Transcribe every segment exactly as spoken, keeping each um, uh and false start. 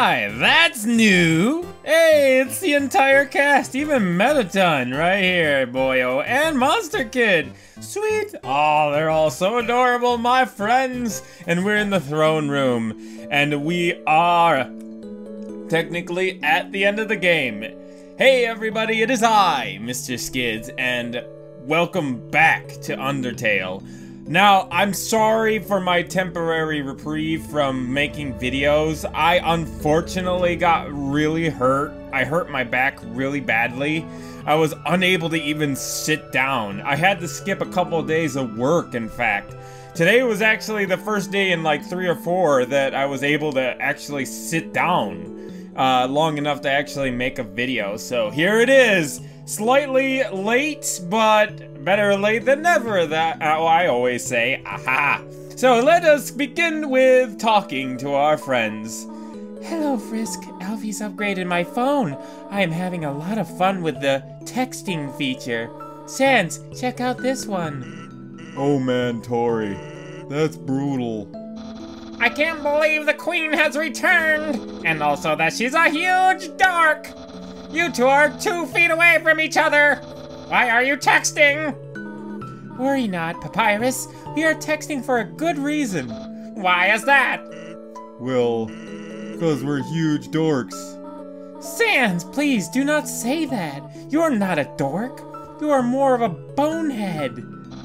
Why, that's new! Hey, it's the entire cast, even Mettaton right here, boyo, and Monster Kid. Sweet! Oh, they're all so adorable, my friends! And we're in the throne room, and we are technically at the end of the game. Hey everybody, it is I, MisterSkids, and welcome back to Undertale. Now, I'm sorry for my temporary reprieve from making videos. I unfortunately got really hurt. I hurt my back really badly. I was unable to even sit down. I had to skip a couple of days of work, in fact. Today was actually the first day in like three or four that I was able to actually sit down uh, long enough to actually make a video. So here it is. Slightly late, but better late than never, that uh, I always say. Aha! So let us begin with talking to our friends. Hello, Frisk. Alfie's upgraded my phone. I am having a lot of fun with the texting feature. Sans, check out this one. Oh man, Tori. That's brutal. I can't believe the Queen has returned! And also that she's a huge dork! You two are two feet away from each other! Why are you texting? Worry not, Papyrus. We are texting for a good reason. Why is that? Well, because we're huge dorks. Sans, please do not say that. You are not a dork. You are more of a bonehead.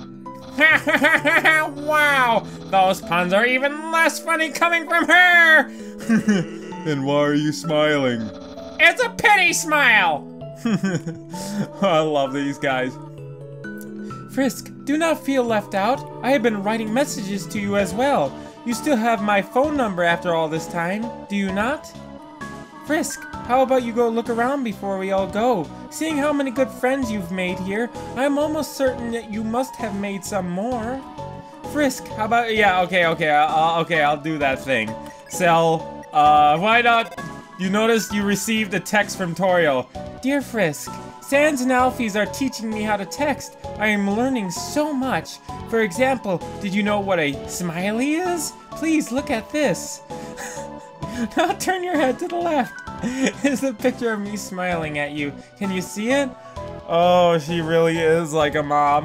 Wow! Those puns are even less funny coming from her! And why are you smiling? It's a pity smile! I love these guys. Frisk, do not feel left out. I have been writing messages to you as well. You still have my phone number after all this time, do you not? Frisk, how about you go look around before we all go? Seeing how many good friends you've made here, I'm almost certain that you must have made some more. Frisk, how about, yeah, okay, okay, I'll, okay, I'll do that thing. Sell, uh, why not? You noticed you received a text from Toriel. Dear Frisk, Sans and Alphys are teaching me how to text. I am learning so much. For example, did you know what a smiley is? Please look at this. Now turn your head to the left. It's a picture of me smiling at you. Can you see it? Oh, she really is like a mom.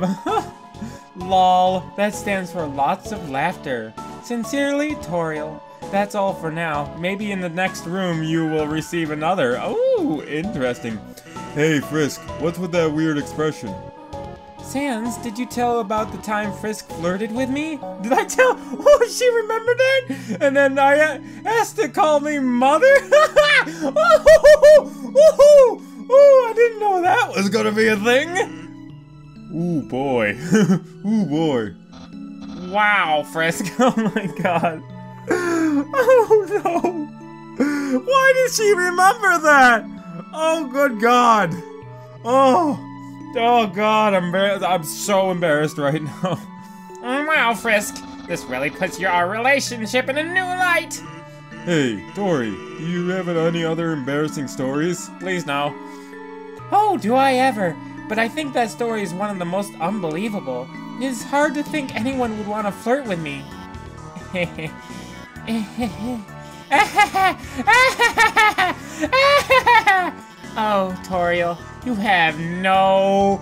Lol, that stands for lots of laughter. Sincerely, Toriel. That's all for now. Maybe in the next room you will receive another. Oh, interesting. Hey, Frisk, what's with that weird expression? Sans, did you tell about the time Frisk flirted with me? Did I tell? Oh, she remembered it? And then I asked to call me mother? oh, oh, oh, oh, I didn't know that was gonna be a thing. Ooh, boy. Ooh, boy. Wow, Frisk. Oh my god. Oh no! Why did she remember that? Oh good god! Oh, oh god! I'm I'm so embarrassed right now. Wow, Frisk, this really puts your relationship in a new light. Hey, Tori, do you have any other embarrassing stories? Please no. Oh, do I ever? But I think that story is one of the most unbelievable. It is hard to think anyone would want to flirt with me. Oh, Toriel, you have no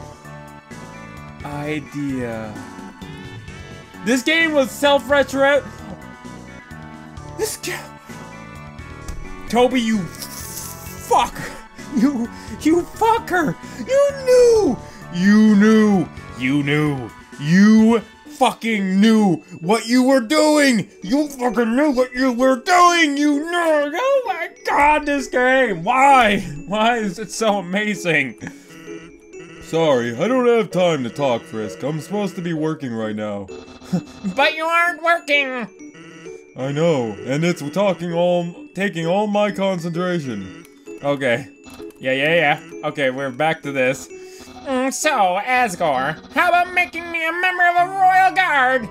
idea. This game was self-retro. This game. Toby, you fucker. You, you fucker. You knew. You knew. You knew. You fucking knew what you were doing! You fucking knew what you were doing! You knew! Oh my god, this game! Why? Why is it so amazing? Sorry, I don't have time to talk, Frisk. I'm supposed to be working right now. But you aren't working! I know, and it's talking all, taking all my concentration. Okay. Yeah, yeah, yeah. Okay, we're back to this. Mm, so, Asgore, how about making me a member of a royal guard?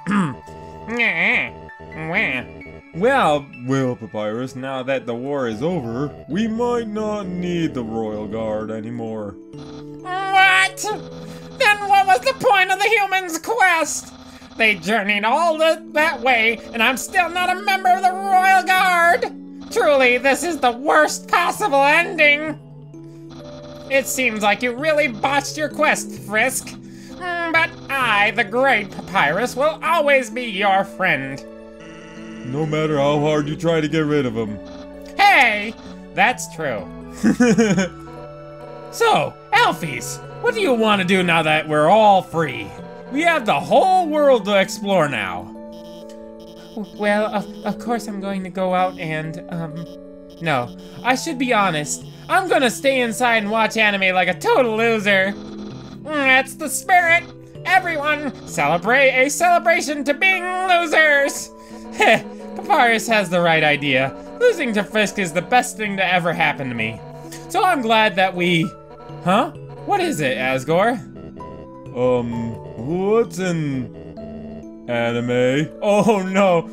Well, well, Papyrus, now that the war is over, we might not need the royal guard anymore. What? Then what was the point of the humans' quest? They journeyed all the, that way, and I'm still not a member of the royal guard. Truly Truly, this is the worst possible ending. It seems like you really botched your quest, Frisk. Mm, but I, the great Papyrus, will always be your friend. No matter how hard you try to get rid of him. Hey, that's true. So, Alfies, what do you want to do now that we're all free? We have the whole world to explore now. Well, of, of course I'm going to go out and, um... No, I should be honest. I'm gonna stay inside and watch anime like a total loser. That's the spirit. Everyone, celebrate a celebration to being losers. Heh, Papyrus has the right idea. Losing to Frisk is the best thing to ever happen to me. So I'm glad that we... Huh? What is it, Asgore? Um, what's an anime? Oh no!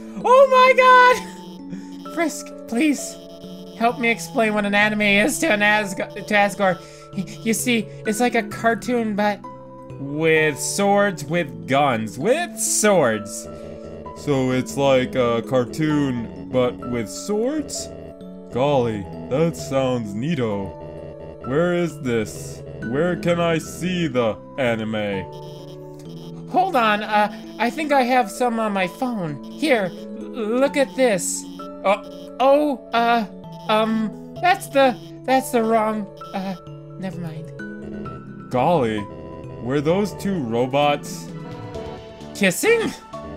Oh my god! Frisk, please, help me explain what an anime is to an Asg- to Asgore. You see, it's like a cartoon, but... With swords, with guns, with swords. So it's like a cartoon, but with swords? Golly, that sounds neato. Where is this? Where can I see the anime? Hold on, uh, I think I have some on my phone. Here, l- look at this. Oh, oh, uh, um, that's the, that's the wrong, uh, never mind. Golly, were those two robots? Kissing?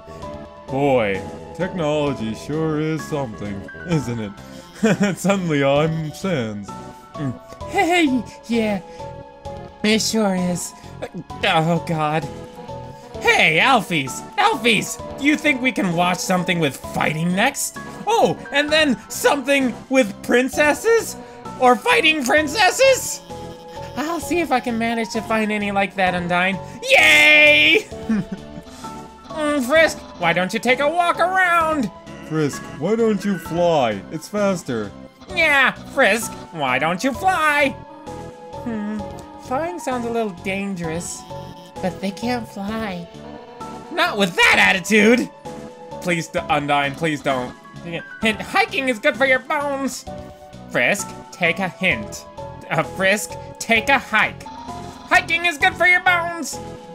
Boy, technology sure is something, isn't it? Suddenly I'm Sans. Hey, yeah, it sure is. Oh, God. Hey, Alfies! Alfies! Do you think we can watch something with fighting next? Oh, and then something with princesses? Or fighting princesses? I'll see if I can manage to find any like that, Undyne. Yay! Mm, Frisk, why don't you take a walk around? Frisk, why don't you fly? It's faster. Yeah, Frisk, why don't you fly? Hmm, flying sounds a little dangerous, but they can't fly. Not with that attitude! Please, d- Undyne, please don't. Hint, hiking is good for your bones. Frisk, take a hint. Uh, Frisk, take a hike. Hiking is good for your bones.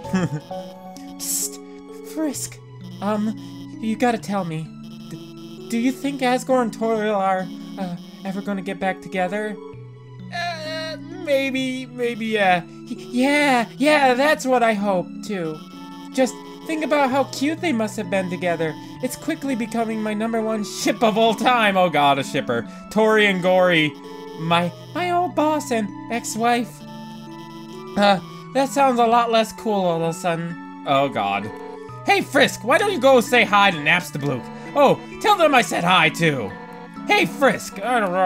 Psst, Frisk, um, you gotta tell me. D- do you think Asgore and Toriel are, uh, ever gonna get back together? Uh, maybe, maybe, yeah. Yeah, yeah, that's what I hope, too. Just think about how cute they must have been together. It's quickly becoming my number one ship of all time. Oh god, a shipper. Tori and Gory. My, my old boss and ex-wife. Uh, that sounds a lot less cool all of a sudden. Oh god. Hey Frisk, why don't you go say hi to Napstablook? Oh, tell them I said hi too. Hey Frisk.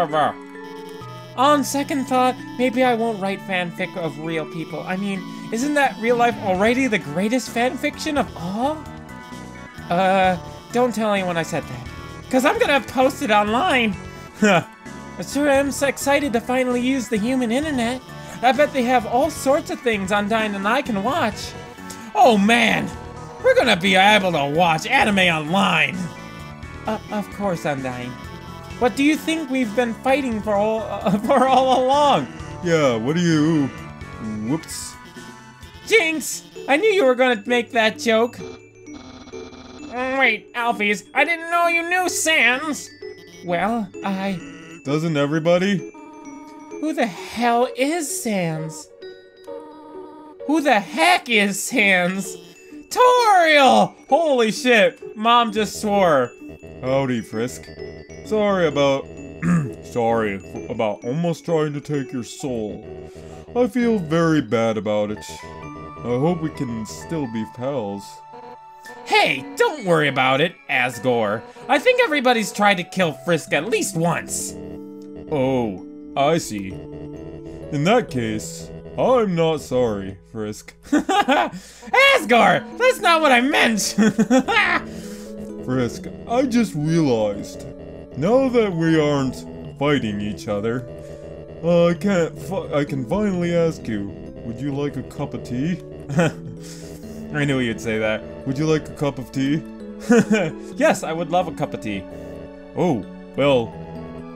On second thought, maybe I won't write fanfic of real people. I mean, isn't that real life already the greatest fanfiction of all? Uh, don't tell anyone I said that. Cause I'm gonna post it online. Huh. I sure am so excited to finally use the human internet. I bet they have all sorts of things Undyne and I can watch. Oh man, we're gonna be able to watch anime online. Uh, of course, Undyne. What do you think we've been fighting for all uh, for all along? Yeah, what do you... Whoops. Jinx! I knew you were gonna make that joke. Wait, Alfies, I didn't know you knew Sans. Well, I... Doesn't everybody? Who the hell is Sans? Who the heck is Sans? Toriel! Holy shit, Mom just swore. Howdy, Frisk. Sorry about... Sorry about almost trying to take your soul. I feel very bad about it. I hope we can still be pals. Hey, don't worry about it, Asgore. I think everybody's tried to kill Frisk at least once. Oh, I see. In that case, I'm not sorry, Frisk. Asgore! That's not what I meant! Frisk, I just realized, now that we aren't fighting each other, uh, I can't fi- I can finally ask you, would you like a cup of tea? I knew you'd say that. Would you like a cup of tea? Yes, I would love a cup of tea. Oh, well,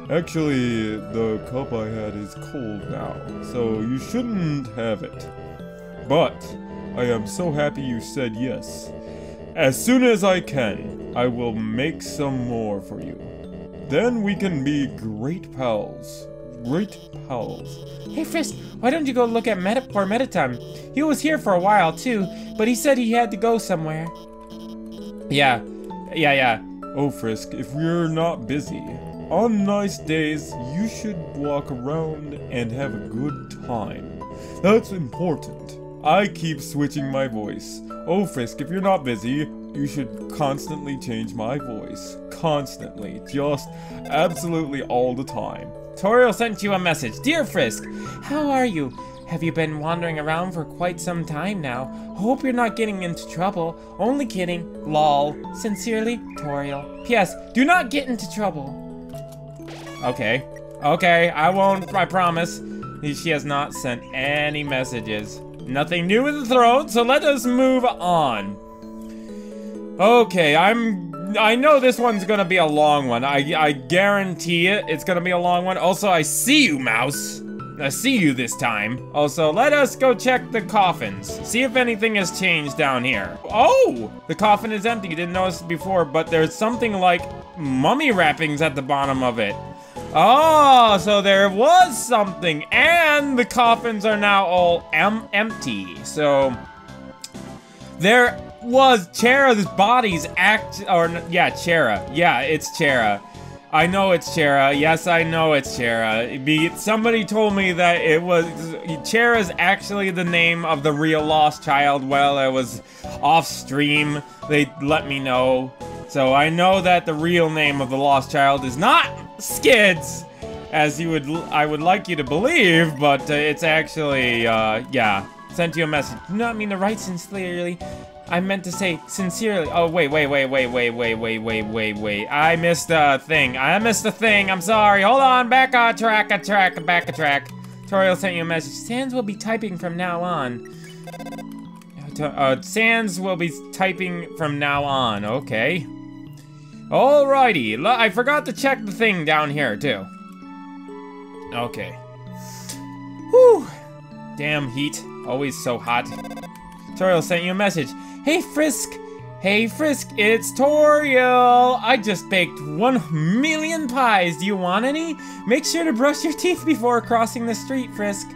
Actually, the cup I had is cold now, so you shouldn't have it. But I am so happy you said yes. As soon as I can, I will make some more for you. Then we can be great pals. Great pals. Hey Frisk, why don't you go look at Meta for Mettaton? He was here for a while too, but he said he had to go somewhere. Yeah, yeah, yeah. Oh Frisk, if we're not busy, on nice days, you should walk around and have a good time. That's important. I keep switching my voice. Oh Frisk, if you're not busy, you should constantly change my voice. Constantly. Just absolutely all the time. Toriel sent you a message. Dear Frisk, how are you? Have you been wandering around for quite some time now? Hope you're not getting into trouble. Only kidding. Lol. Sincerely, Toriel. P S. Do not get into trouble. Okay. Okay, I won't, I promise. She has not sent any messages. Nothing new with the throne, so let us move on. Okay, I'm... I know this one's gonna be a long one. I, I guarantee it, it's gonna be a long one. Also, I see you, Mouse. I see you this time. Also, let us go check the coffins. See if anything has changed down here. Oh! The coffin is empty. You didn't notice it before, but there's something like mummy wrappings at the bottom of it. Oh, so there was something, and the coffins are now all em empty. So there was Chera's body's act, or yeah, Chera. Yeah, it's Chera. I know it's Chera. Yes, I know it's Chera. Be somebody told me that it was Chera's actually the name of the real lost child. Well, it was off stream. They let me know. So I know that the real name of the lost child is not Skids, as you would, I would like you to believe, but uh, it's actually, uh, yeah, sent you a message. Do not mean to write sincerely. I meant to say sincerely. Oh, wait, wait, wait, wait, wait, wait, wait, wait, wait, wait. I missed a thing. I missed a thing. I'm sorry. Hold on. Back on track, a track, back a track. Toriel sent you a message. Sans will be typing from now on. Uh, Sans will be typing from now on. Okay. Alrighty, I forgot to check the thing down here, too. Okay. Whew. Damn heat, always so hot. Toriel sent you a message. Hey Frisk, hey Frisk, it's Toriel. I just baked one million pies. Do you want any? Make sure to brush your teeth before crossing the street, Frisk.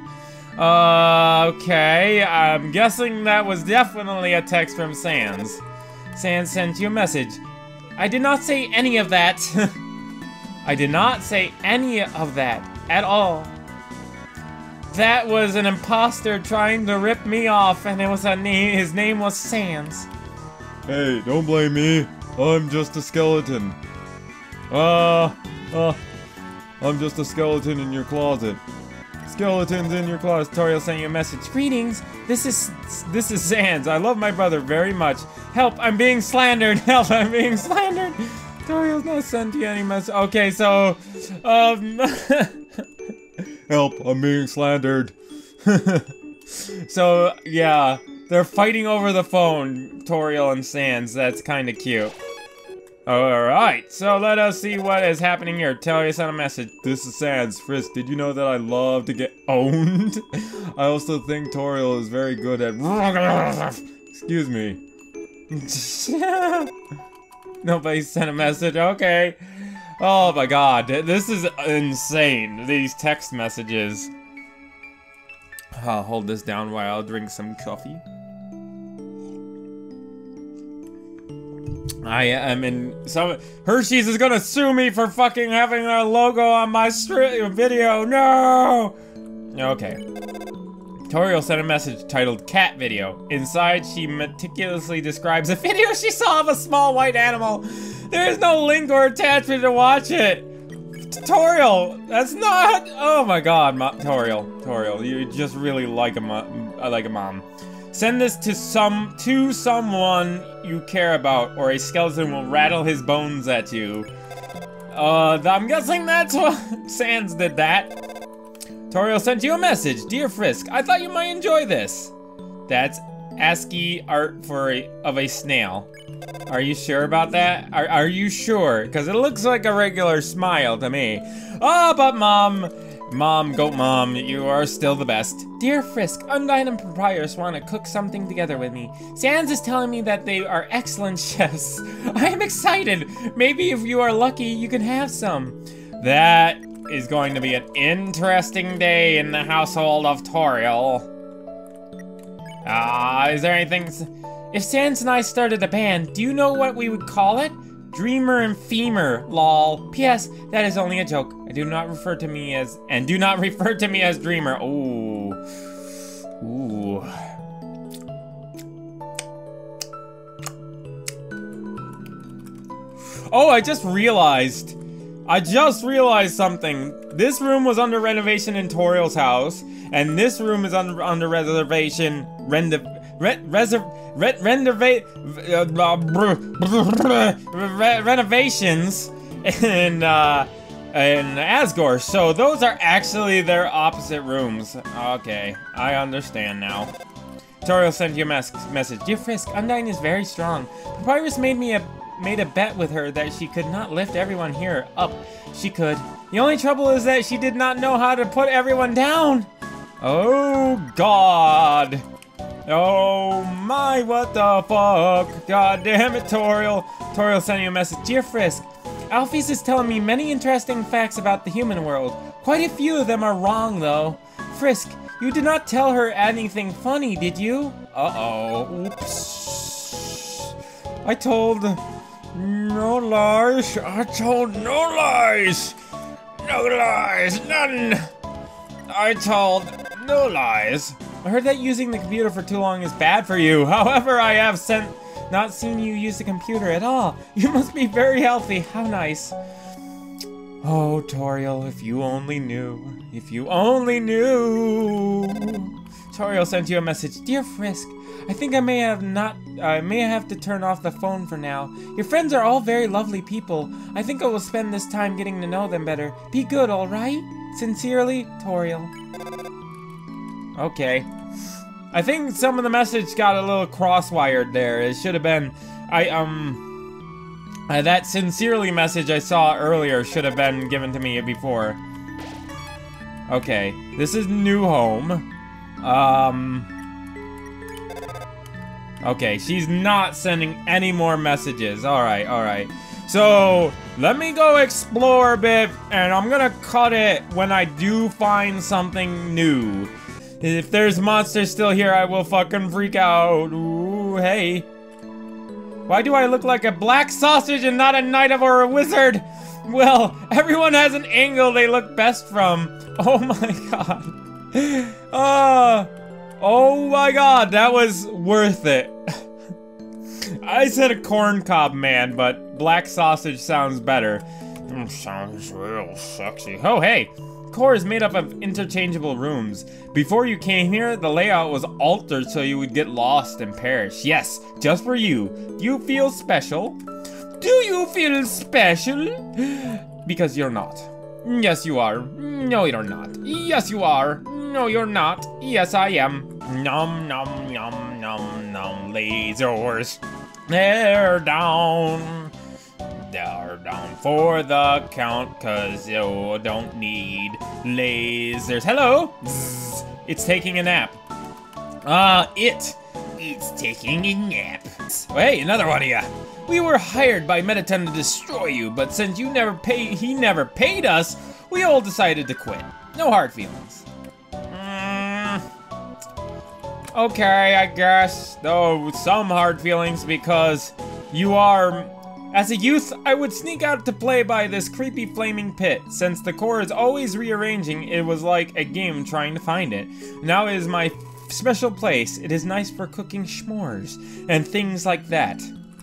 Uh, okay, I'm guessing that was definitely a text from Sans. Sans sent you a message. I did not say any of that. I did not say any of that at all. That was an imposter trying to rip me off, and it was a name. His name was Sans. Hey, don't blame me. I'm just a skeleton. Uh, uh, I'm just a skeleton in your closet. Skeletons in your closet. Toriel sent you a message. Greetings. This is this is Sans. I love my brother very much. Help! I'm being slandered. Help! I'm being slandered. Toriel's not sent you any message. Okay, so um. Help! I'm being slandered. So yeah, they're fighting over the phone. Toriel and Sans. That's kind of cute. Alright, so let us see what is happening here. Toriel sent a message. This is Sans. Frisk, did you know that I love to get owned? I also think Toriel is very good at... Excuse me. Nobody sent a message, okay. Oh my god, this is insane, these text messages. I'll hold this down while I drink some coffee. I am in some... Hershey's is gonna sue me for fucking having their logo on my stri video. No! Okay. Toriel sent a message titled Cat Video. Inside, she meticulously describes a video she saw of a small white animal. There is no link or attachment to watch it. Toriel, that's not... Oh my god, Ma Toriel. Toriel, you just really like a mom. I like a mom. Send this to some to someone you care about, or a skeleton will rattle his bones at you. Uh, I'm guessing that's what Sans did that. Toriel sent you a message. Dear Frisk, I thought you might enjoy this. That's ASCII art for a, of a snail. Are you sure about that? Are, are you sure? Because it looks like a regular smile to me. Oh, but Mom, Mom, Goat Mom, you are still the best. Dear Frisk, Undyne and Papyrus want to cook something together with me. Sans is telling me that they are excellent chefs. I am excited. Maybe if you are lucky, you can have some. That is going to be an interesting day in the household of Toriel. Ah, uh, is there anything... If Sans and I started a band, do you know what we would call it? Dreamer and Femur, lol. P S. That is only a joke. I do not refer to me as... And do not refer to me as Dreamer. Ooh. Ooh. Oh, I just realized. I just realized something. This room was under renovation in Toriel's house, and this room is under under reservation. Render, re, reserv, re, renovate, uh, re, renovations in uh, in Asgore. So those are actually their opposite rooms. Okay, I understand now. Toriel sent you a mes message. Dear Frisk, Undyne is very strong. Papyrus made me a made a bet with her that she could not lift everyone here up. She could. The only trouble is that she did not know how to put everyone down. Oh God. Oh my, what the fuck? God damn it, Toriel. Toriel sent you a message. Dear Frisk, Alphys is telling me many interesting facts about the human world. Quite a few of them are wrong though. Frisk, you did not tell her anything funny, did you? Uh-oh. Oops. I told... No lies. I told no lies. No lies. None. I told no lies. I heard that using the computer for too long is bad for you. However, I have sent not seen you use the computer at all. You must be very healthy. How nice. Oh, Toriel, if you only knew. If you only knew. Toriel sent you a message. Dear Frisk, I think I may have not, I may have to turn off the phone for now. Your friends are all very lovely people. I think I will spend this time getting to know them better. Be good, alright? Sincerely, Toriel. Okay. I think some of the message got a little cross-wired there. It should have been, I, um, uh, that sincerely message I saw earlier should have been given to me before. Okay, this is new home. Um... Okay, she's not sending any more messages. Alright, alright. So, let me go explore a bit, and I'm gonna cut it when I do find something new. If there's monsters still here, I will fucking freak out. Ooh, hey. Why do I look like a black sausage and not a knight or a wizard? Well, everyone has an angle they look best from. Oh my god. Uh... Oh my god, that was worth it. I said a corncob man, but black sausage sounds better. Mm, sounds real sexy. Oh, hey. Core is made up of interchangeable rooms. Before you came here, the layout was altered so you would get lost and perish. Yes, just for you. Do you feel special? Do you feel special? Because you're not. Yes, you are. No, you're not. Yes, you are. No, you're not. Yes, I am. Nom, nom, nom, nom, nom. Lasers. They're down. They're down for the count, cause you don't need lasers. Hello? Zzz. It's taking a nap. Ah, uh, it. It's taking a nap. Oh, hey, another one of ya. We were hired by Mettaton to destroy you, but since you never pay, he never paid us, we all decided to quit. No hard feelings. Mm, okay, I guess. Though some hard feelings because you are... As a youth, I would sneak out to play by this creepy flaming pit. Since the core is always rearranging, it was like a game trying to find it. Now it is my special place. It is nice for cooking s'mores and things like that.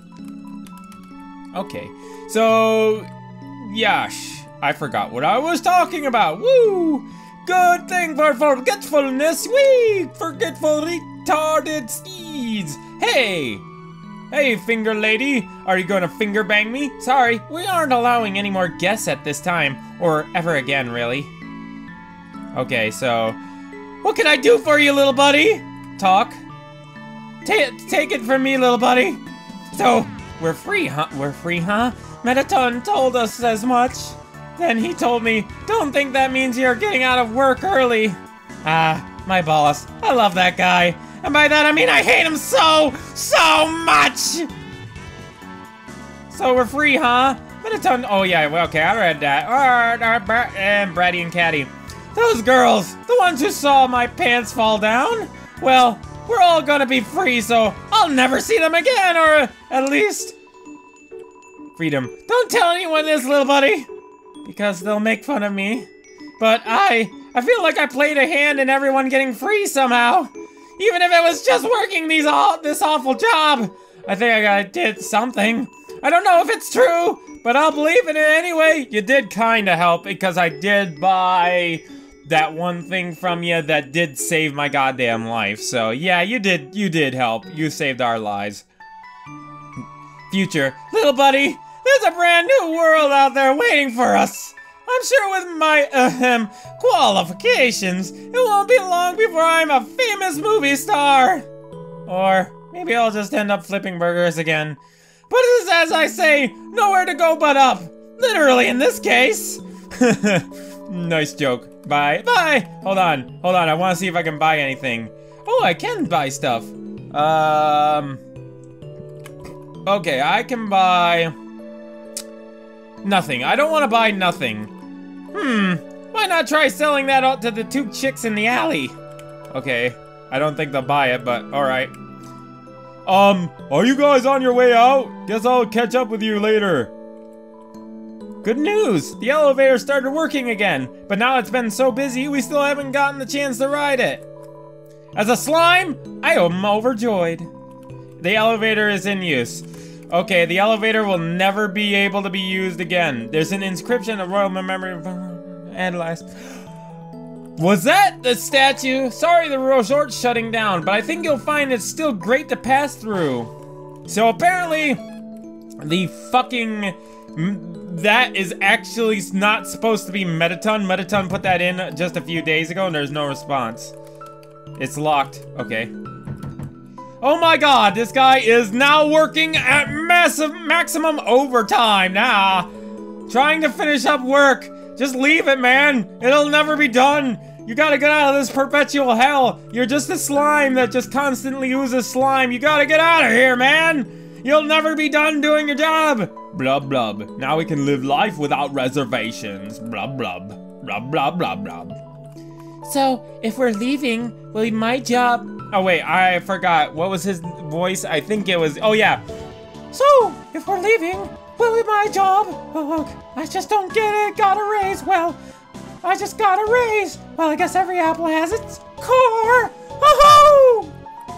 Okay, so... Yash. I forgot what I was talking about. Woo! Good thing for forgetfulness. Wee! Forgetful retarded steeds. Hey! Hey, finger lady. Are you gonna finger bang me? Sorry, we aren't allowing any more guests at this time. Or ever again, really. Okay, so... What can I do for you, little buddy? Talk. Ta take it from me, little buddy. So, we're free, huh? We're free, huh? Mettaton told us as much. Then he told me, don't think that means you're getting out of work early. Ah, my boss. I love that guy. And by that I mean I hate him so, so much! So we're free, huh? Mettaton, oh yeah, well, okay, I read that. Alright, and Bratty and Catty. Those girls, the ones who saw my pants fall down? Well, we're all gonna be free, so I'll never see them again, or at least... freedom. Don't tell anyone this, little buddy, because they'll make fun of me. But I, I feel like I played a hand in everyone getting free somehow. Even if it was just working these all, this awful job. I think I did something. I don't know if it's true, but I'll believe in it anyway. You did kinda help because I did buy that one thing from you that did save my goddamn life. So yeah, you did, you did help. You saved our lives. Future, little buddy, there's a brand new world out there waiting for us. I'm sure with my, ahem, qualifications, it won't be long before I'm a famous movie star. Or maybe I'll just end up flipping burgers again. But it's as I say, nowhere to go but up. Literally in this case. Nice joke. Bye. Bye! Hold on. Hold on. I want to see if I can buy anything. Oh, I can buy stuff. Um... Okay, I can buy... nothing. I don't want to buy nothing. Hmm. Why not try selling that out to the two chicks in the alley? Okay. I don't think they'll buy it, but alright. Um, are you guys on your way out? Guess I'll catch up with you later. Good news! The elevator started working again, but now it's been so busy we still haven't gotten the chance to ride it. As a slime, I am overjoyed. The elevator is in use. Okay, the elevator will never be able to be used again. There's an inscription of royal memory and last. Was that the statue? Sorry the resort's shutting down, but I think you'll find it's still great to pass through. So apparently, the fucking... that is actually not supposed to be Mettaton. Mettaton put that in just a few days ago and there's no response. It's locked. Okay. Oh my god, this guy is now working at massive maximum overtime now. Trying to finish up work. Just leave it, man. It'll never be done. You gotta get out of this perpetual hell. You're just a slime that just constantly uses slime. You gotta get out of here, man. You'll never be done doing your job. Blub blub. Now we can live life without reservations. Blub blub. Blub blub blub blub. So, if we're leaving, will my job... Oh wait, I forgot. What was his voice? I think it was... Oh yeah. So, if we're leaving, will my job... Oh, I just don't get it. Got a raise. Well, I just got a raise. Well, I guess every apple has its core. Ho-ho!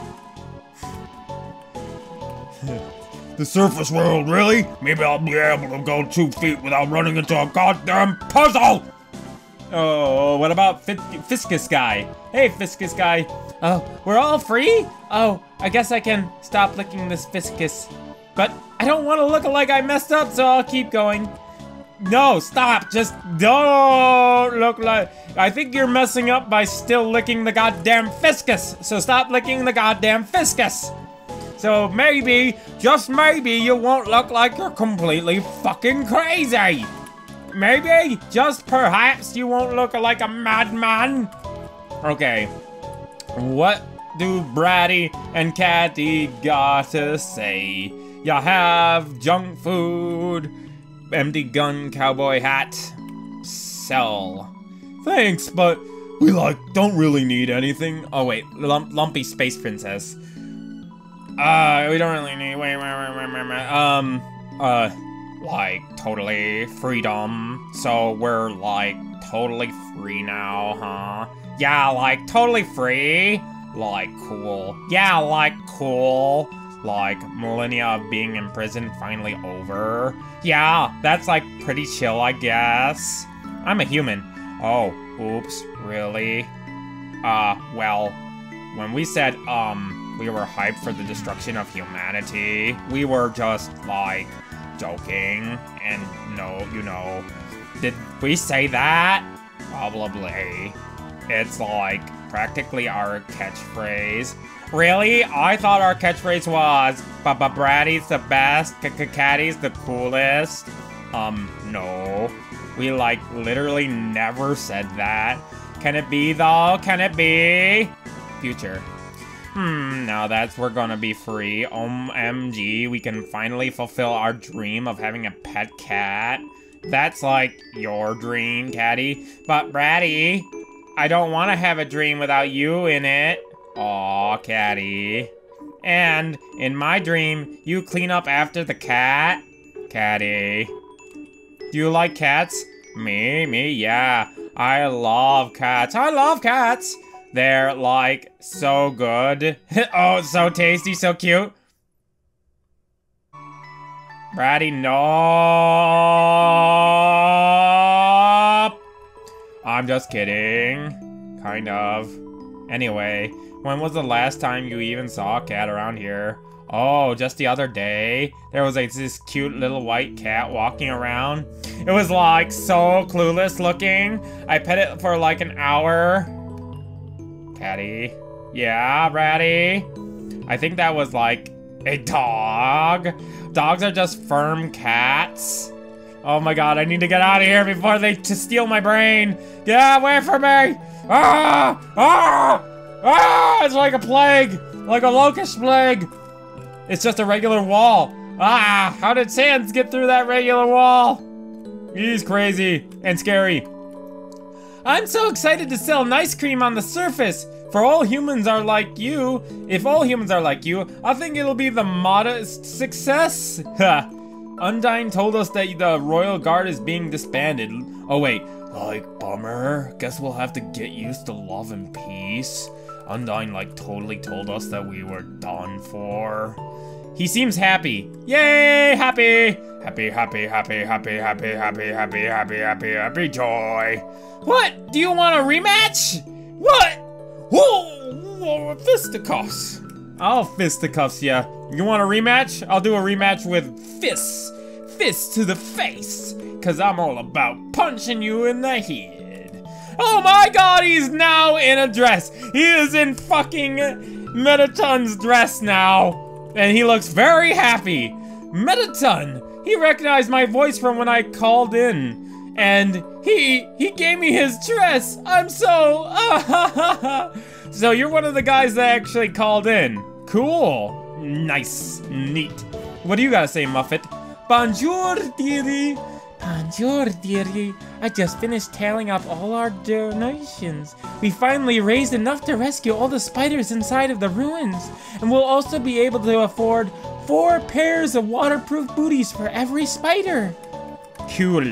The surface world, really? Maybe I'll be able to go two feet without running into a goddamn puzzle! Oh, what about F Fiscus guy? Hey, Fiscus guy. Oh, we're all free? Oh, I guess I can stop licking this Fiscus. But I don't want to look like I messed up, so I'll keep going. No, stop. Just don't look like... I think you're messing up by still licking the goddamn Fiscus. So stop licking the goddamn Fiscus. So maybe, just maybe, you won't look like you're completely fucking crazy. Maybe, just perhaps, you won't look like a madman. Okay. What do Bratty and Catty gotta say? You have junk food, empty gun, cowboy hat, sell. Thanks, but we, like, don't really need anything. Oh, wait, lump, lumpy space princess. Uh, we don't really need, wait, wait, wait, wait, wait, wait, um, uh, like, totally freedom. So we're, like, totally free now, huh? Yeah, like, totally free. Like, cool. Yeah, like, cool. Like, millennia of being in prison finally over. Yeah, that's, like, pretty chill, I guess. I'm a human. Oh, oops, really? Uh, well, when we said, um, we were hyped for the destruction of humanity, we were just, like, joking, and no, you know, did we say that? Probably. It's like, practically our catchphrase. Really? I thought our catchphrase was Baba Braddy's the best, Catty's the coolest. Um, no. We, like, literally never said that. Can it be, though? Can it be? Future. Hmm, now that's we're gonna be free. O M G, we can finally fulfill our dream of having a pet cat. That's like your dream, Catty. But Bratty, I don't want to have a dream without you in it. Aw, Catty. And in my dream, you clean up after the cat. Catty. Do you like cats? Me, me, yeah. I love cats. I love cats. They're, like, so good. Oh, so tasty, so cute. Bratty, no. I'm just kidding. Kind of. Anyway, when was the last time you even saw a cat around here? Oh, just the other day. There was like this cute little white cat walking around. It was like so clueless looking. I pet it for like an hour. Catty. Yeah, Bratty. I think that was like a dog. Dogs are just firm cats. Oh my god, I need to get out of here before they to steal my brain. Get away from me! Ah! Ah! Ah! It's like a plague! Like a locust plague! It's just a regular wall. Ah! How did Sans get through that regular wall? He's crazy and scary. I'm so excited to sell nice cream on the surface. For all humans are like you, if all humans are like you, I think it'll be the modest success. Ha! Undyne told us that the Royal Guard is being disbanded. Oh wait, like bummer. Guess we'll have to get used to love and peace. Undyne like totally told us that we were done for. He seems happy. Yay, happy! Happy, happy, happy, happy, happy, happy, happy, happy, happy, happy joy. What? Do you want a rematch? What? Whoa, whoa, fisticuffs. I'll fisticuffs ya. You want a rematch? I'll do a rematch with fists. Fists to the face. Cause I'm all about punching you in the head. Oh my god, he's now in a dress. He is in fucking Metaton's dress now. And he looks very happy. Metaton, he recognized my voice from when I called in. And he, he gave me his dress. I'm so, ah, ha, ha, ha. So you're one of the guys that actually called in. Cool. Nice. Neat. What do you gotta say, Muffet? Bonjour, dearie. Bonjour, dearie. I just finished tallying up all our donations. We finally raised enough to rescue all the spiders inside of the ruins. And we'll also be able to afford four pairs of waterproof booties for every spider. Cool.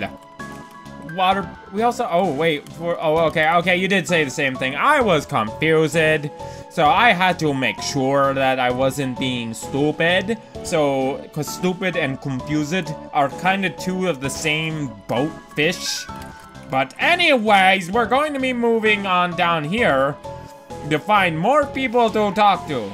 Water, we also, oh wait, for, oh okay, okay, you did say the same thing. I was confused, so I had to make sure that I wasn't being stupid. So, cause stupid and confused are kind of two of the same boat fish. But anyways, we're going to be moving on down here to find more people to talk to.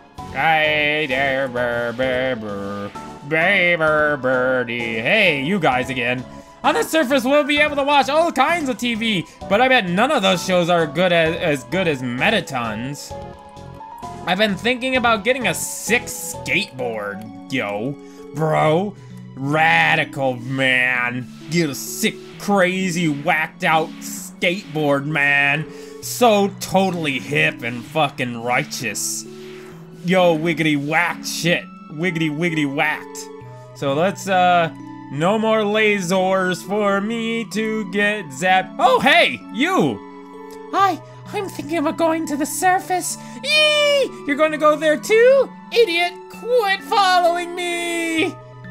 Hey there, burr, burr, burr, burr, birdie. Hey, you guys again. On the surface, we'll be able to watch all kinds of T V, but I bet none of those shows are good as, as good as Metaton's. I've been thinking about getting a sick skateboard, yo. Bro, radical, man. Get a sick, crazy, whacked out skateboard, man. So totally hip and fucking righteous. Yo, wiggity whacked shit. Wiggity wiggity whacked. So let's, uh... no more lasers for me to get zapped. Oh, hey, you! I, I'm thinking about going to the surface. Eee! You're going to go there too? Idiot, quit following me!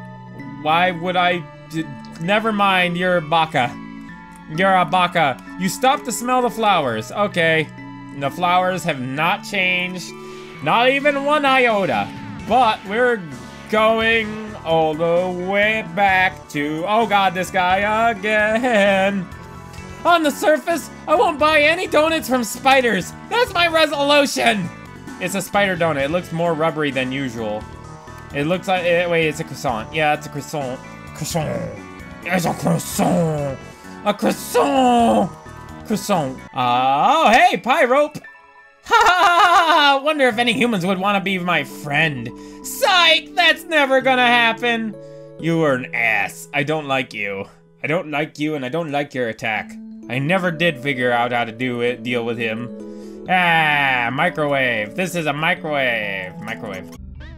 Why would I? D Never mind, you're a baka. You're a baka. You stopped to smell the flowers. Okay. The flowers have not changed. Not even one iota. But we're going all the way back to, oh god, this guy again. On the surface, I won't buy any donuts from spiders. That's my resolution. It's a spider donut. It looks more rubbery than usual. It looks like, eh, wait, it's a croissant. Yeah, it's a croissant. Croissant. It's a croissant. A croissant. Croissant. Uh, oh, hey, Pie Rope. Ha ha ha! Wonder if any humans would want to be my friend. Psych! That's never gonna happen. You are an ass. I don't like you. I don't like you, and I don't like your attack. I never did figure out how to do it, deal with him. Ah, microwave. This is a microwave. Microwave.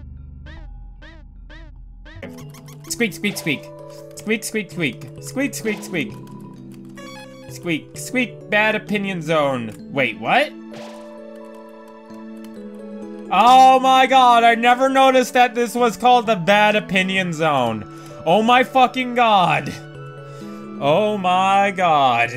Squeak, squeak, squeak. Squeak, squeak, squeak. Squeak, squeak, squeak. Squeak, squeak, bad opinion zone. Wait, what? Oh my god, I never noticed that this was called the bad opinion zone. Oh my fucking god. Oh my god.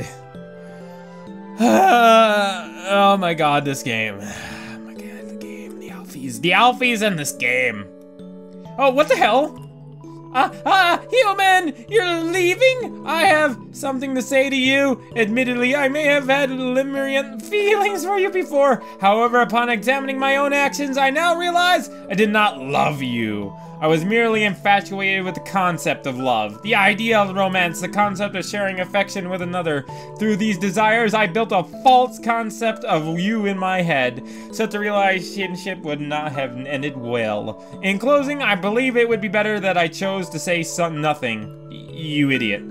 Oh my god, this game. Oh my god, the game, the alphies. The alphies in this game. Oh, what the hell? Ah, ah, human! You're leaving? I have something to say to you. Admittedly, I may have had limerent feelings for you before. However, upon examining my own actions, I now realize I did not love you. I was merely infatuated with the concept of love, the idea of romance, the concept of sharing affection with another. Through these desires, I built a false concept of you in my head. Such a relationship would not have ended well. In closing, I believe it would be better that I chose to say some nothing. Y you idiot.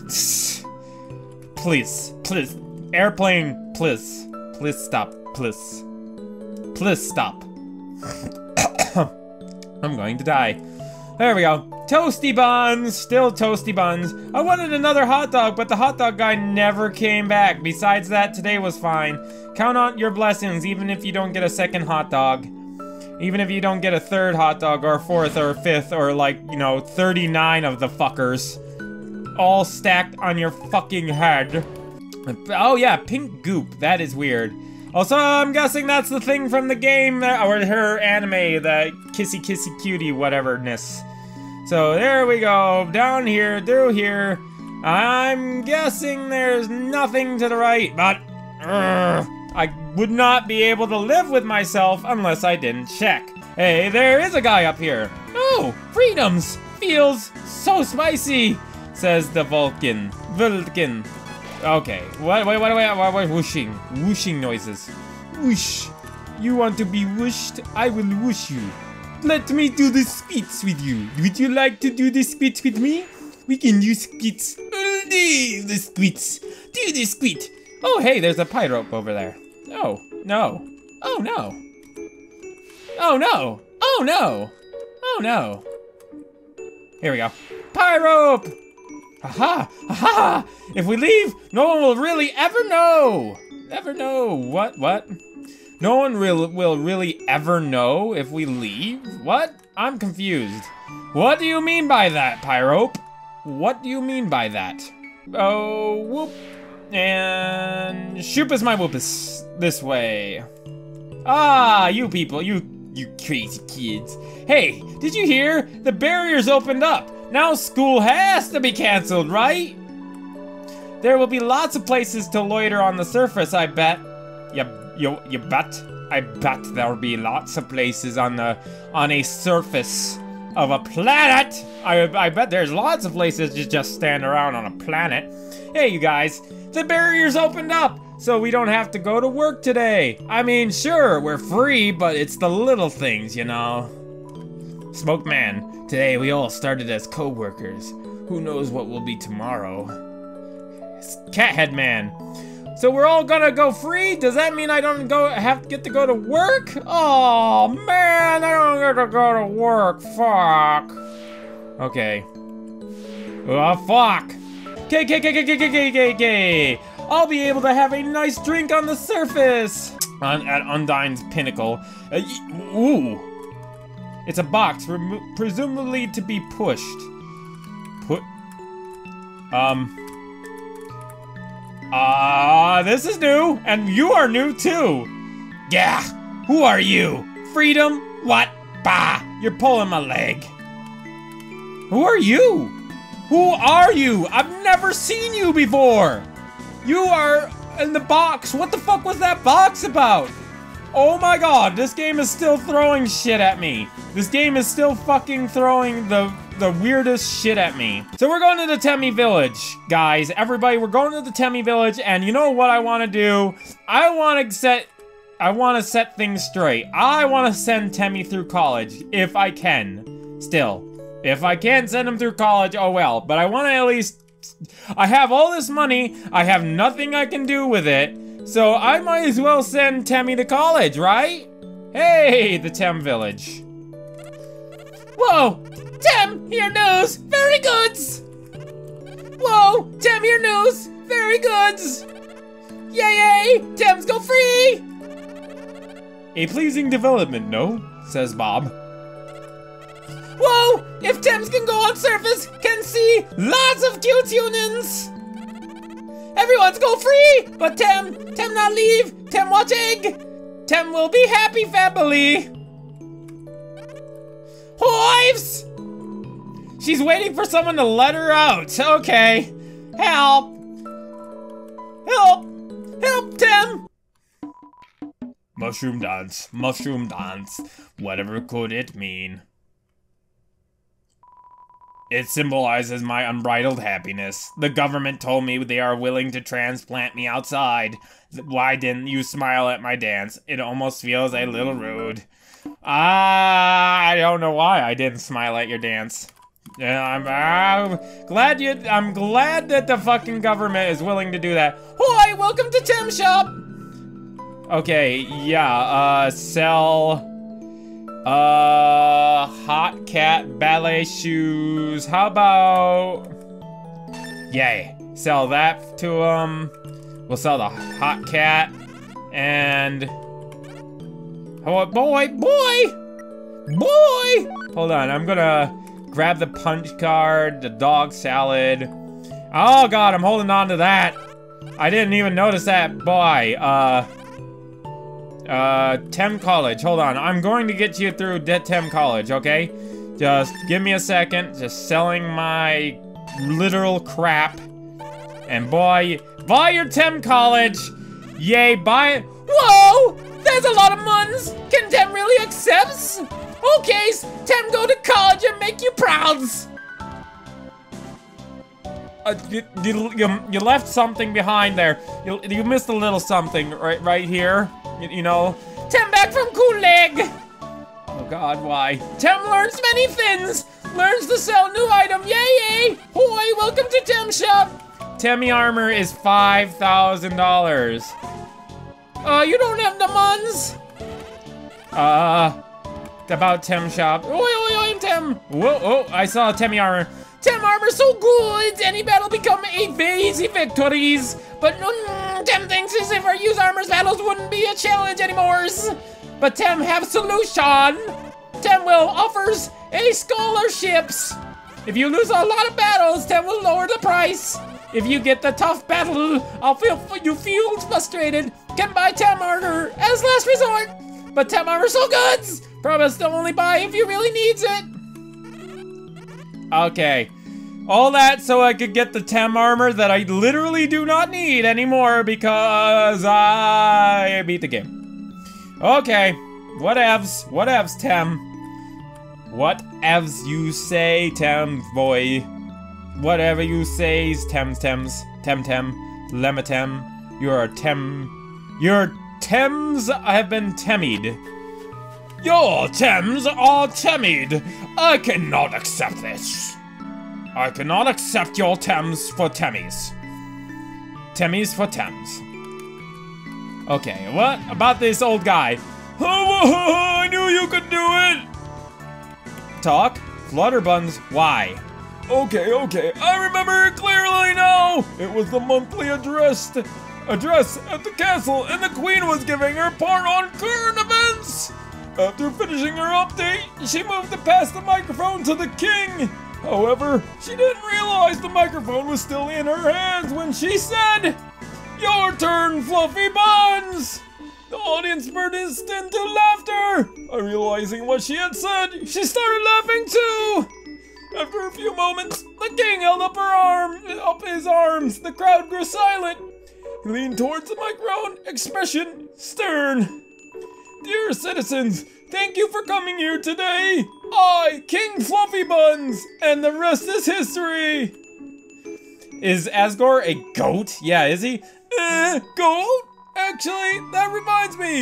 Please, please, airplane, please, please stop, please, please stop. I'm going to die. There we go. Toasty buns, still toasty buns. I wanted another hot dog, but the hot dog guy never came back. Besides that, today was fine. Count on your blessings, even if you don't get a second hot dog. Even if you don't get a third hot dog, or a fourth, or a fifth, or like, you know, thirty-nine of the fuckers. All stacked on your fucking head. Oh yeah, pink goop. That is weird. Also, I'm guessing that's the thing from the game, that, or her anime, the kissy kissy cutie whateverness. So there we go, down here, through here. I'm guessing there's nothing to the right, but uh, I would not be able to live with myself unless I didn't check. Hey, there is a guy up here. Oh, freedoms! Feels so spicy, says the Vulcan. Vulcan. Okay, what, wait, wait, wait, wait, wait, whooshing, whooshing noises. Whoosh. You want to be whooshed? I will whoosh you. Let me do the squits with you. Would you like to do the squits with me? We can do squits all day, the squits. Do the squit. Oh, hey, there's a pyrope over there. Oh, no. Oh, no. Oh, no. Oh, no. Oh, no. Here we go. Pyrope! Aha! Aha! If we leave, no one will really ever know! Ever know. What? What? No one will, will really ever know if we leave? What? I'm confused. What do you mean by that, Pyrope? What do you mean by that? Oh, whoop. And shoopus my whoopus. This way. Ah, you people, you, you crazy kids. Hey, did you hear? The barrier's opened up. Now school has to be canceled, right? There will be lots of places to loiter on the surface, I bet. You, you, you bet? I bet there'll be lots of places on the, on a surface of a planet. I, I bet there's lots of places to just stand around on a planet. Hey, you guys, the barrier's opened up, so we don't have to go to work today. I mean, sure, we're free, but it's the little things, you know. Smoke Man, today we all started as co-workers. Who knows what will be tomorrow? Cathead Man. So we're all gonna go free? Does that mean I don't go have to get to go to work? Oh man, I don't get to go to work. Fuck. Okay. Oh fuck. K K K K K K K K K. I'll be able to have a nice drink on the surface. On at Undyne's pinnacle. Uh, ooh. It's a box, presumably to be pushed. Put. Um. Ah, uh, this is new, and you are new too. Yeah, who are you? Freedom? What? Bah, you're pulling my leg. Who are you? Who are you? I've never seen you before. You are in the box. What the fuck was that box about? Oh my god, this game is still throwing shit at me. This game is still fucking throwing the the weirdest shit at me. So we're going to the Temmie Village, guys. Everybody, we're going to the Temmie Village, and you know what I want to do? I want to set I want to set things straight. I want to send Temmie through college, if I can. Still. If I can't send him through college, oh well. But I want to at least... I have all this money. I have nothing I can do with it. So I might as well send Temmie to college, right? Hey, the Tem village. Whoa! Tem, hear news! Very goods! Whoa! Tem, hear news! Very goods! Yay! Yay! Tems go free! A pleasing development, no? Says Bob. Whoa! If Tems can go on surface, can see lots of cute humans! Everyone's go free! But Tem, Tem not leave! Tem watch egg! Tem will be happy family! Hives! She's waiting for someone to let her out. Okay. Help! Help! Help, Tem! Mushroom dance, mushroom dance. Whatever could it mean? It symbolizes my unbridled happiness. The government told me they are willing to transplant me outside. Why didn't you smile at my dance? It almost feels a little rude. Ah, I don't know why I didn't smile at your dance. Yeah, I'm, I'm glad you. I'm glad that the fucking government is willing to do that. Hi, welcome to Tem Shop. Okay, yeah. Uh, sell. Uh, hot cat ballet shoes. How about? Yay! Sell that to um. We'll sell the hot cat and. Oh boy, boy, boy! Hold on, I'm gonna grab the punch card, the dog salad. Oh god, I'm holding on to that. I didn't even notice that. Boy, uh, uh, Tem College. Hold on, I'm going to get you through De Tem College, okay? Just give me a second. Just selling my literal crap. And boy, buy your Tem College. Yay, buy it. Whoa! There's a lot of muns! Can Tem really accept? Okay, Tem go to college and make you prouds! Uh, you, you, you, you left something behind there. You, you missed a little something right right here. You, you know. Tem back from Kuleg! Oh god, why? Tem learns many things! Learns to sell new item, yay yay! Hoi, welcome to Tem Shop! Temmie armor is five thousand dollars. Uh, you don't have the muns? Uh, about Tem Shop. Oi, oi, oi, Tem. Whoa, oh, I saw a Temmie armor. Tem armor so good, any battle become a very easy victories. But mm, Tem thinks as if our use armor's battles wouldn't be a challenge anymore. But Tem have solution. Tem will offers a scholarships. If you lose a lot of battles, Tem will lower the price. If you get the tough battle, I'll feel you feel frustrated. Can buy Tem armor as last resort. But Tem armor so good. Promise to only buy if you really needs it. Okay. All that so I could get the Tem armor that I literally do not need anymore because I beat the game. Okay. Whatevs. Whatevs, Tem. Whatevs you say, Tem boy. Whatever you say, Tems, Tems, Tem, Tem, Lematem. You're a Tem. Your Tems have been temmied. Your Tems are temmied. I cannot accept this. I cannot accept your Tems for Temmies. Temmies for Tems. Okay, what about this old guy? Oh, I knew you could do it. Talk? Flutterbuns, why? Okay, okay, I remember it clearly now! It was the monthly address, address at the castle, and the queen was giving her part on current events! After finishing her update, she moved to pass the microphone to the king! However, she didn't realize the microphone was still in her hands when she said, "Your turn, Fluffy Buns!" The audience burst into laughter! Realizing what she had said, she started laughing too! After a few moments, the king held up her arm, up his arms. The crowd grew silent. He leaned towards the microphone, expression stern. Dear citizens, thank you for coming here today. I, King Fluffy Buns, and the rest is history. Is Asgore a goat? Yeah, is he? Eh, goat? Actually, that reminds me.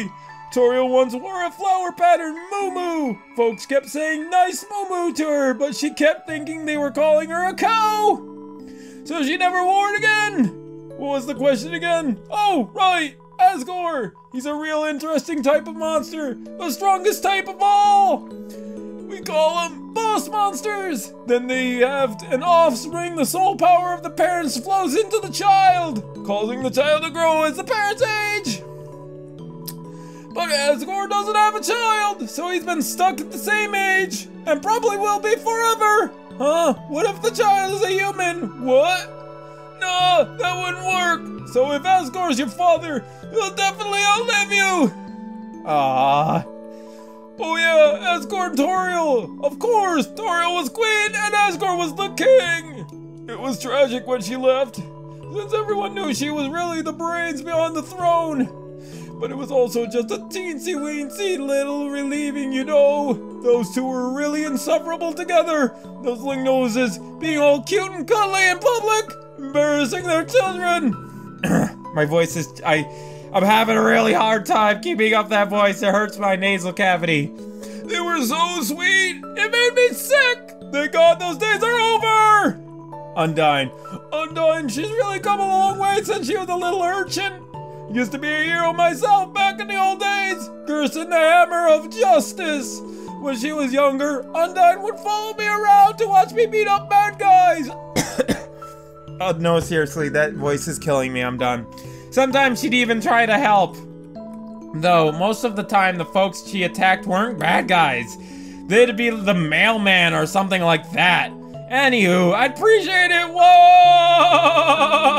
Toriel once wore a flower pattern moo-moo. Folks kept saying nice moo-moo to her, but she kept thinking they were calling her a cow. So she never wore it again. What was the question again? Oh, right, Asgore. He's a real interesting type of monster. The strongest type of all. We call them boss monsters. Then they have an offspring. The soul power of the parents flows into the child, causing the child to grow as the parents age. But Asgore doesn't have a child, so he's been stuck at the same age, and probably will be forever. Huh? What if the child is a human? What? No, that wouldn't work. So if Asgore's your father, he'll definitely outlive you. Ah. Oh yeah, Asgore and Toriel. Of course, Toriel was queen and Asgore was the king. It was tragic when she left, since everyone knew she was really the brains behind the throne. But it was also just a teensy-weensy little relieving, you know. Those two were really insufferable together. Those ling noses being all cute and cuddly in public, embarrassing their children. My voice is, I, I'm having a really hard time keeping up that voice. It hurts my nasal cavity. They were so sweet. It made me sick. Thank God those days are over. Undyne. Undyne, she's really come a long way since she was a little urchin. Used to be a hero myself back in the old days, cursing the hammer of justice. When she was younger, Undyne would follow me around to watch me beat up bad guys. Oh no, seriously, that voice is killing me. I'm done. Sometimes she'd even try to help. Though, most of the time, the folks she attacked weren't bad guys. They'd be the mailman or something like that. Anywho, I'd appreciate it. Whoa!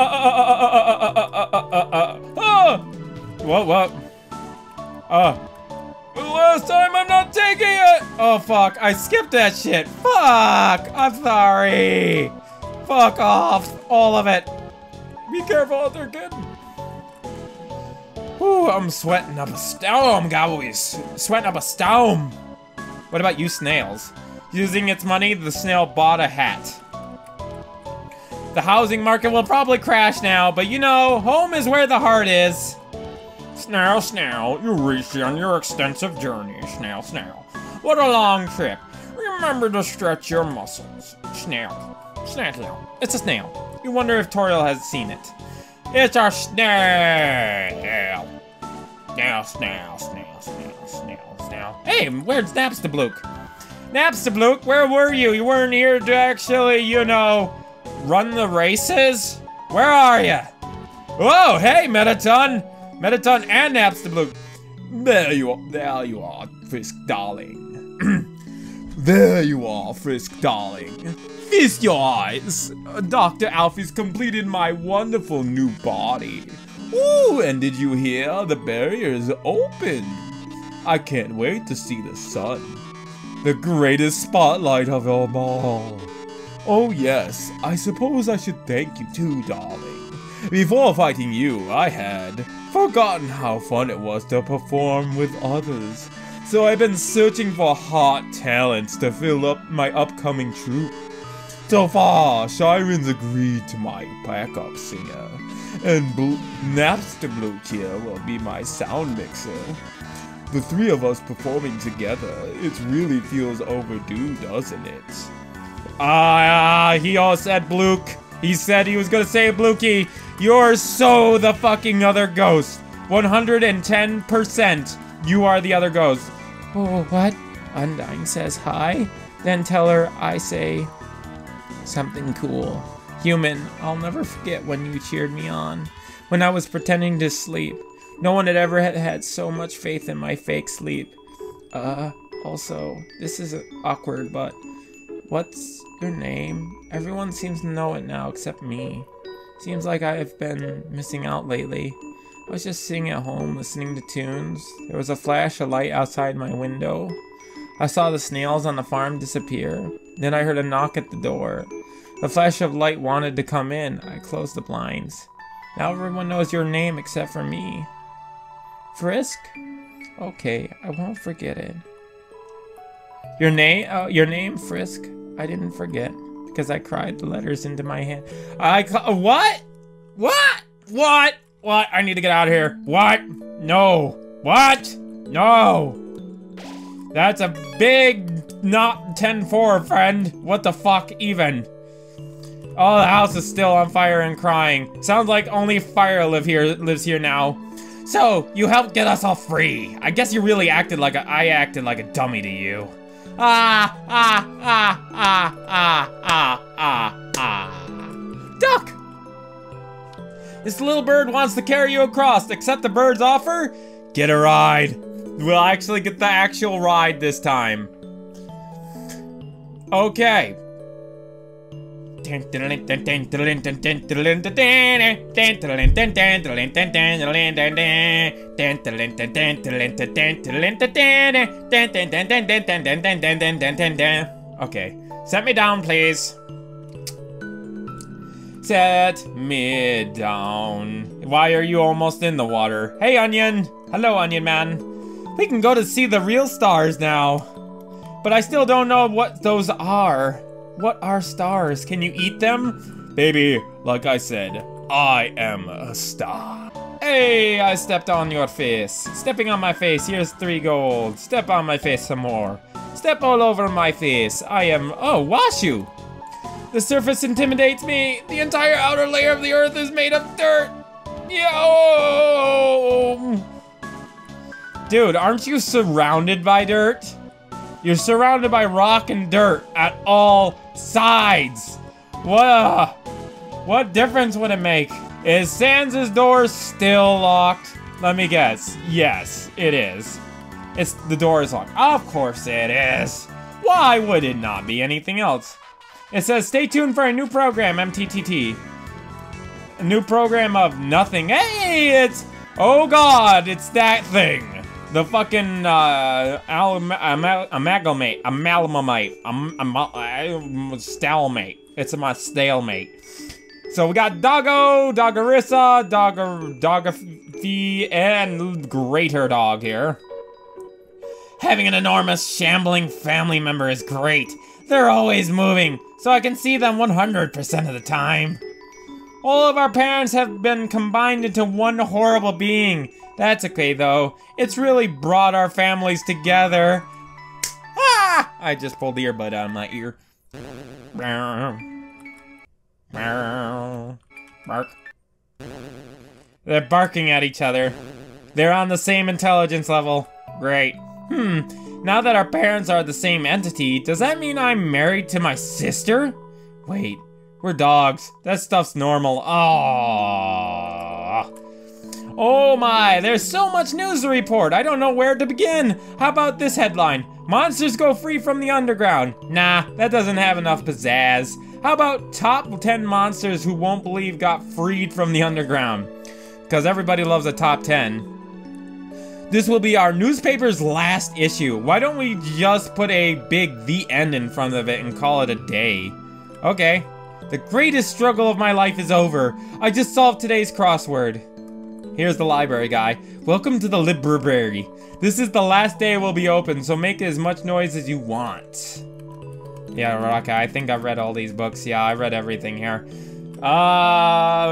What, what? Uh, for the last time, I'm not taking it! Oh, fuck, I skipped that shit. Fuck, I'm sorry. Fuck off, all of it. Be careful out there, kid. Whew, I'm sweating up a storm, guys. Sweating up a storm. What about you snails? Using its money, the snail bought a hat. The housing market will probably crash now, but you know, home is where the heart is. Snail, snail, you reached on your extensive journey, snail, snail. What a long trip. Remember to stretch your muscles. Snail. Snail, snail. It's a snail. You wonder if Toriel has seen it. It's a snail. Snail, snail, snail, snail, snail, snail. Hey, where's Napstablook? Napstablook, where were you? You weren't here to actually, you know, run the races? Where are you? Whoa, hey, Metaton. Metaton and Napstablook. There you are. There you are, Frisk darling. There you are, Frisk darling. Feast your eyes. Doctor Alfie's completed my wonderful new body. Ooh, and did you hear? The barrier is open. I can't wait to see the sun. The greatest spotlight of them all. Oh yes, I suppose I should thank you too, darling. Before fighting you, I had forgotten how fun it was to perform with others. So I've been searching for hot talents to fill up my upcoming troupe. So far, Shiren's agreed to my backup singer, and Bl- Napstablook here will be my sound mixer. The three of us performing together, it really feels overdue, doesn't it? Ah, uh, he all said Blook. He said he was gonna say Blookie. You're so the fucking other ghost. one hundred ten percent. You are the other ghost. Oh, what? Undyne says hi. Then tell her I say something cool. Human, I'll never forget when you cheered me on. When I was pretending to sleep. No one had ever had, had so much faith in my fake sleep. Uh, also, this is awkward, but what's your name? Everyone seems to know it now except me. Seems like I've been missing out lately. I was just sitting at home listening to tunes. There was a flash of light outside my window. I saw the snails on the farm disappear. Then I heard a knock at the door. The flash of light wanted to come in. I closed the blinds. Now everyone knows your name except for me. Frisk? Okay, I won't forget it. Your name? Uh, your name, Frisk? I didn't forget because I cried the letters into my hand. I ca- what? What? What? What? I need to get out of here. What? No. What? No. That's a big not ten four, friend. What the fuck even? Oh, the house is still on fire and crying. Sounds like only fire live here lives here now. So, you helped get us all free. I guess you really acted like a- I acted like a dummy to you. Ah, ah, ah, ah, ah, ah, ah, ah. Duck! This little bird wants to carry you across. Accept the bird's offer? Get a ride. We'll actually get the actual ride this time. Okay. Okay, set me down, please. Set me down. Why are you almost in the water? Hey, Onion. Hello, Onion Man. We can go to see the real stars now. But I still don't know what those are. What are stars? Can you eat them? Baby, like I said, I am a star. Hey, I stepped on your face. Stepping on my face, here's three gold. Step on my face some more. Step all over my face. I am, oh, Washu. The surface intimidates me. The entire outer layer of the earth is made of dirt. Yo! Dude, aren't you surrounded by dirt? You're surrounded by rock and dirt at all sides. What, uh, what difference would it make? Is Sans' door still locked? Let me guess. Yes, it is. It's, the door is locked. Of course it is. Why would it not be anything else? It says, stay tuned for a new program, M T T T. A new program of nothing. Hey, it's, oh God, it's that thing. The fucking, uh, amalgamate, amalgamate, am, am, am, stalemate. It's my stalemate. So we got Doggo, Doggerissa, Dogger, Doggerfee, and Greater Dog here. Having an enormous, shambling family member is great. They're always moving, so I can see them one hundred percent of the time. All of our parents have been combined into one horrible being. That's okay, though. It's really brought our families together. Ah! I just pulled the earbud out of my ear. Bark. They're barking at each other. They're on the same intelligence level. Great. Hmm. Now that our parents are the same entity, does that mean I'm married to my sister? Wait. We're dogs. That stuff's normal. Aww. Oh my, there's so much news to report. I don't know where to begin. How about this headline? Monsters go free from the underground. Nah, that doesn't have enough pizzazz. How about top ten monsters who won't believe got freed from the underground? Because everybody loves a top ten. This will be our newspaper's last issue. Why don't we just put a big the end in front of it and call it a day? Okay. The greatest struggle of my life is over. I just solved today's crossword. Here's the library guy. Welcome to the library. This is the last day we'll be open, so make as much noise as you want. Yeah, okay, I think I've read all these books. Yeah, I read everything here. Uh...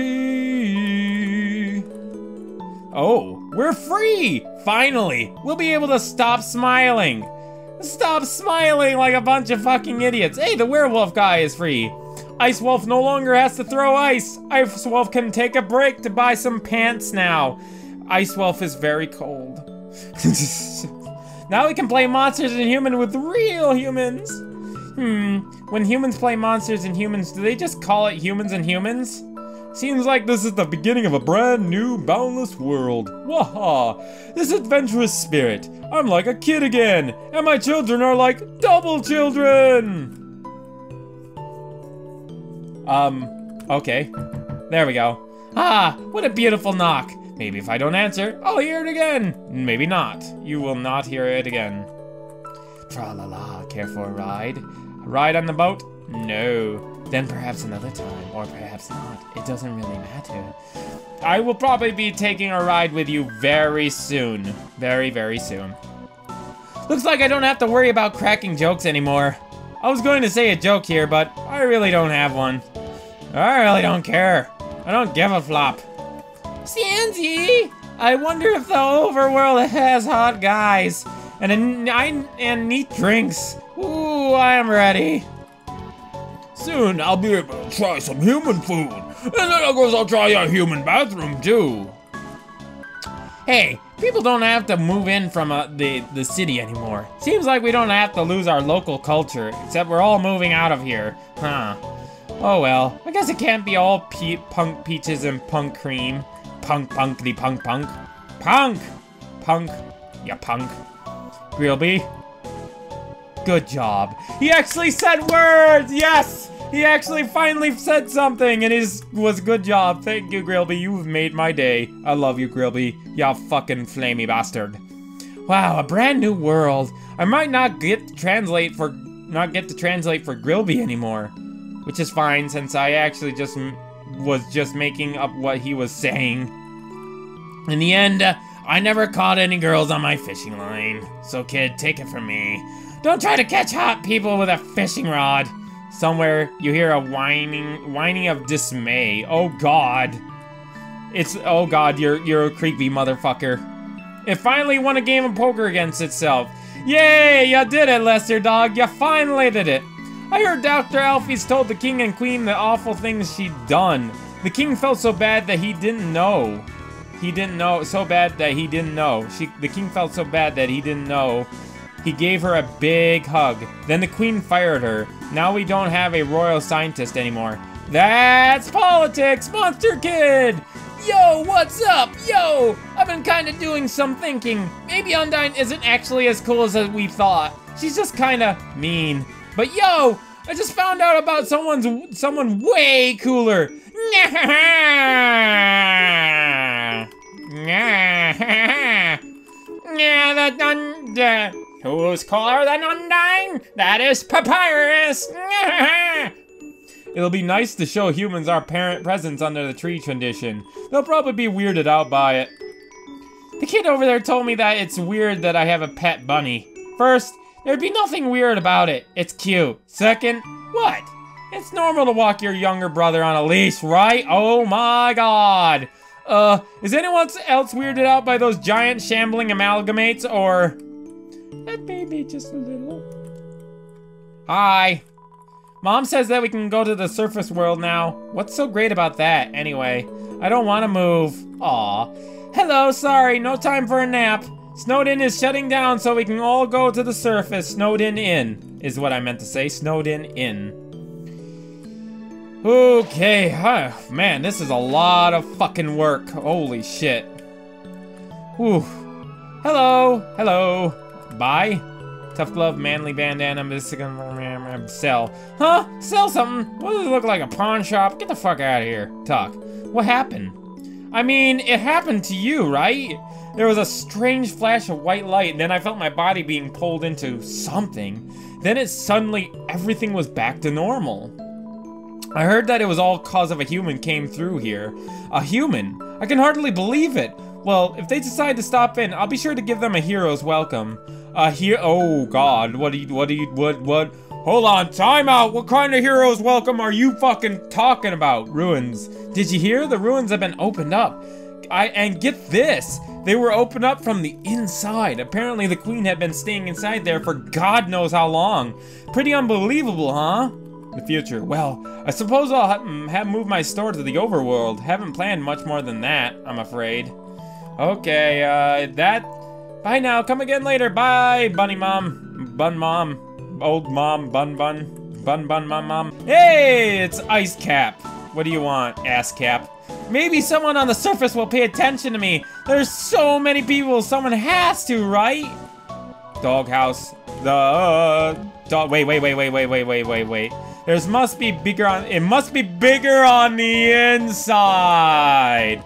Oh, we're free! Finally! We'll be able to stop smiling. Stop smiling like a bunch of fucking idiots. Hey, the werewolf guy is free. Ice Wolf no longer has to throw ice. Ice Wolf can take a break to buy some pants now. Ice Wolf is very cold. Now we can play Monsters and Humans with real humans. Hmm, when humans play Monsters and Humans, do they just call it Humans and Humans? Seems like this is the beginning of a brand new, boundless world. Waha! This adventurous spirit. I'm like a kid again, and my children are like double children! Um, okay. There we go. Ah, what a beautiful knock. Maybe if I don't answer, I'll hear it again. Maybe not. You will not hear it again. Tra-la-la, care for a ride? A ride on the boat? No. Then perhaps another time, or perhaps not. It doesn't really matter. I will probably be taking a ride with you very soon. Very, very soon. Looks like I don't have to worry about cracking jokes anymore. I was going to say a joke here, but I really don't have one. I really don't care. I don't give a flop. Sandy, I wonder if the overworld has hot guys and a, I, and neat drinks. Ooh, I am ready. Soon I'll be able to try some human food. And then of course I'll try a human bathroom too. Hey, people don't have to move in from uh, the, the city anymore. Seems like we don't have to lose our local culture, except we're all moving out of here. Huh. Oh well, I guess it can't be all pe punk peaches and punk cream. Punk, punkity punk punk. Punk! Punk. Ya punk. Grilby. Good job. He actually said words! Yes! He actually finally said something, and it was good job. Thank you, Grilby. You've made my day. I love you, Grilby. Ya fucking flamey bastard. Wow, a brand new world. I might not get to translate for not get to translate for Grilby anymore, which is fine since I actually just was just making up what he was saying. In the end, uh, I never caught any girls on my fishing line. So, kid, take it from me. Don't try to catch hot people with a fishing rod. Somewhere you hear a whining, whining of dismay. Oh God, it's oh God, you're you're a creepy motherfucker. It finally won a game of poker against itself. Yay, you did it, Lester Dog. You finally did it. I heard Doctor Alfie's told the king and queen the awful things she'd done. The king felt so bad that he didn't know. He didn't know so bad that he didn't know. She, the king felt so bad that he didn't know. He gave her a big hug. Then the queen fired her. Now we don't have a royal scientist anymore. That's politics, Monster Kid! Yo, what's up? Yo! I've been kind of doing some thinking. Maybe Undyne isn't actually as cool as we thought. She's just kind of mean. But yo, I just found out about someone's someone way cooler. Yeah, that Undyne. Who's cooler than Undyne? That is Papyrus! It'll be nice to show humans our parent presence under the tree tradition. They'll probably be weirded out by it. The kid over there told me that it's weird that I have a pet bunny. First, there'd be nothing weird about it. It's cute. Second, what? It's normal to walk your younger brother on a leash, right? Oh my God. Uh, is anyone else weirded out by those giant shambling amalgamates, or... That baby just a little. Hi. Mom says that we can go to the surface world now. What's so great about that, anyway? I don't want to move. Aw. Hello, sorry, no time for a nap. Snowden is shutting down so we can all go to the surface. Snowden in, is what I meant to say. Snowden in. Okay, huh. Man, this is a lot of fucking work. Holy shit. Whew. Hello, hello. Bye. Tough glove, manly bandana, Michigan, sell. Huh? Sell something? What does it look like, a pawn shop? Get the fuck out of here. Talk. What happened? I mean, it happened to you, right? There was a strange flash of white light, and then I felt my body being pulled into something. Then it suddenly, everything was back to normal. I heard that it was all cause of a human came through here. A human? I can hardly believe it. Well, if they decide to stop in, I'll be sure to give them a hero's welcome. A hero? Oh God, what do you, what do you, what, what? Hold on, time out. What kind of hero's welcome are you fucking talking about? Ruins. Did you hear? The ruins have been opened up. I, and get this, they were opened up from the inside. Apparently the queen had been staying inside there for God knows how long. Pretty unbelievable, huh? The future. Well, I suppose I'll ha have moved my store to the overworld. Haven't planned much more than that, I'm afraid. Okay, uh, that... Bye now, come again later, bye, bunny mom, bun mom, old mom, bun bun, bun bun mom mom. Hey, it's Ice Cap. What do you want, ass cap? Maybe someone on the surface will pay attention to me. There's so many people, someone has to, right? Doghouse, the uh, dog, wait, wait, wait, wait, wait, wait, wait, wait, wait. There's must be bigger on, it must be bigger on the inside.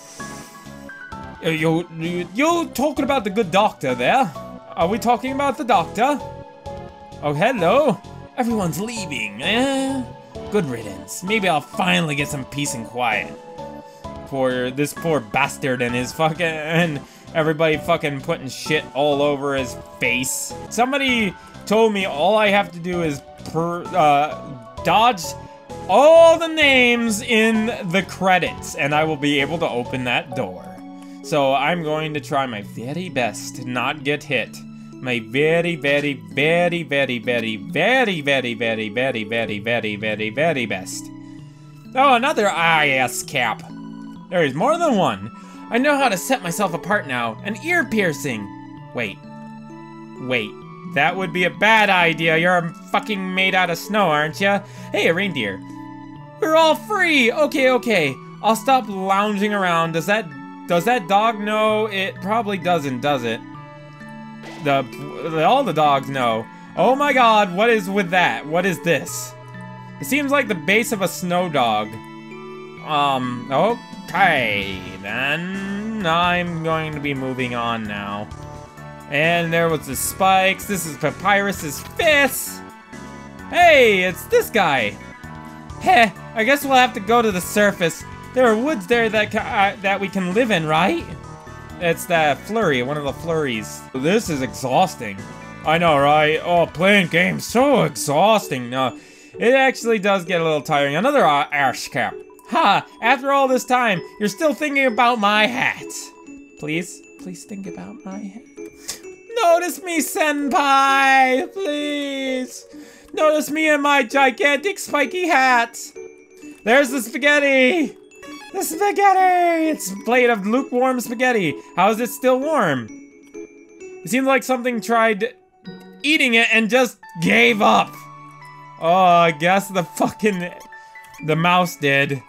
You, you, you talking about the good doctor there? Are we talking about the doctor? Oh, hello. Everyone's leaving, eh? Good riddance. Maybe I'll finally get some peace and quiet. Poor, this poor bastard and his fucking, and everybody fucking putting shit all over his face. Somebody told me all I have to do is per, uh, dodge all the names in the credits and I will be able to open that door. So I'm going to try my very best to not get hit. My very, very, very, very, very, very, very, very, very, very, very, very, very best. Oh, another I S cap. There is more than one. I know how to set myself apart now. An ear piercing. Wait. Wait. That would be a bad idea. You're fucking made out of snow, aren't you? Hey, a reindeer. We're all free. Okay, okay. I'll stop lounging around. Does that does that dog know? It probably doesn't, does it? The all the dogs know. Oh my god, what is with that? What is this? It seems like the base of a snow dog. Um, okay, then I'm going to be moving on now. And there was the spikes. This is Papyrus's fist. Hey, it's this guy. Heh, I guess we'll have to go to the surface. There are woods there that ca uh, that we can live in, right? It's that flurry, one of the flurries. This is exhausting. I know, right? Oh, playing games, so exhausting. No, it actually does get a little tiring. Another uh, ash cap. Ha! After all this time, you're still thinking about my hat. Please, please think about my hat. Notice me, senpai! Please! Notice me in my gigantic spiky hat! There's the spaghetti! The spaghetti! It's a plate of lukewarm spaghetti. How is it still warm? It seems like something tried eating it and just gave up. Oh, I guess the fucking... the mouse did.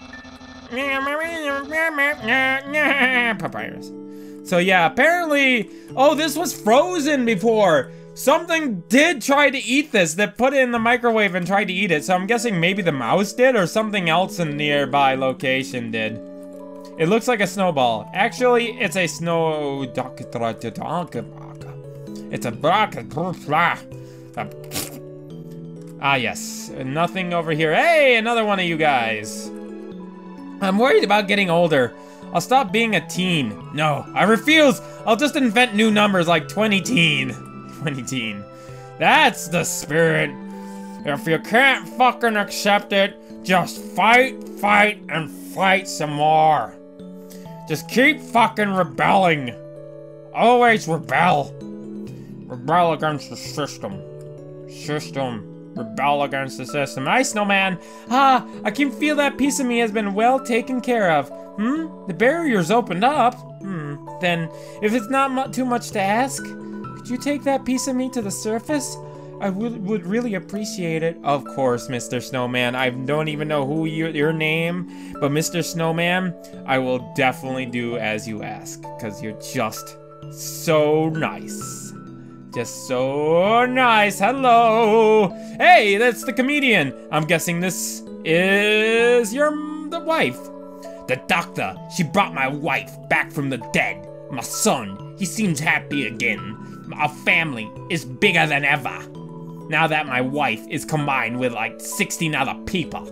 Papyrus. So yeah, apparently... oh, this was frozen before! Something did try to eat this, that put it in the microwave and tried to eat it, so I'm guessing maybe the mouse did, or something else in nearby location did. It looks like a snowball. Actually, it's a snow... It's a... Ah, yes. Nothing over here. Hey, another one of you guys. I'm worried about getting older. I'll stop being a teen. No, I refuse. I'll just invent new numbers like twenty-teen. twenty-teen. That's the spirit. If you can't fucking accept it, just fight, fight, and fight some more. Just keep fucking rebelling. Always rebel. Rebel against the system. System. Rebel against the system. Hi, snowman. Ah, I can feel that piece of me has been well taken care of. Hmm? The barrier's opened up. Hmm. Then, if it's not mu too much to ask, could you take that piece of me to the surface? I would would really appreciate it. Of course, Mister Snowman. I don't even know who you, your name, but Mister Snowman, I will definitely do as you ask, because you're just so nice. Just so nice. Hello. Hey, that's the comedian. I'm guessing this is your the wife. The doctor. She brought my wife back from the dead. My son. He seems happy again. Our family is bigger than ever. Now that my wife is combined with like sixteen other people.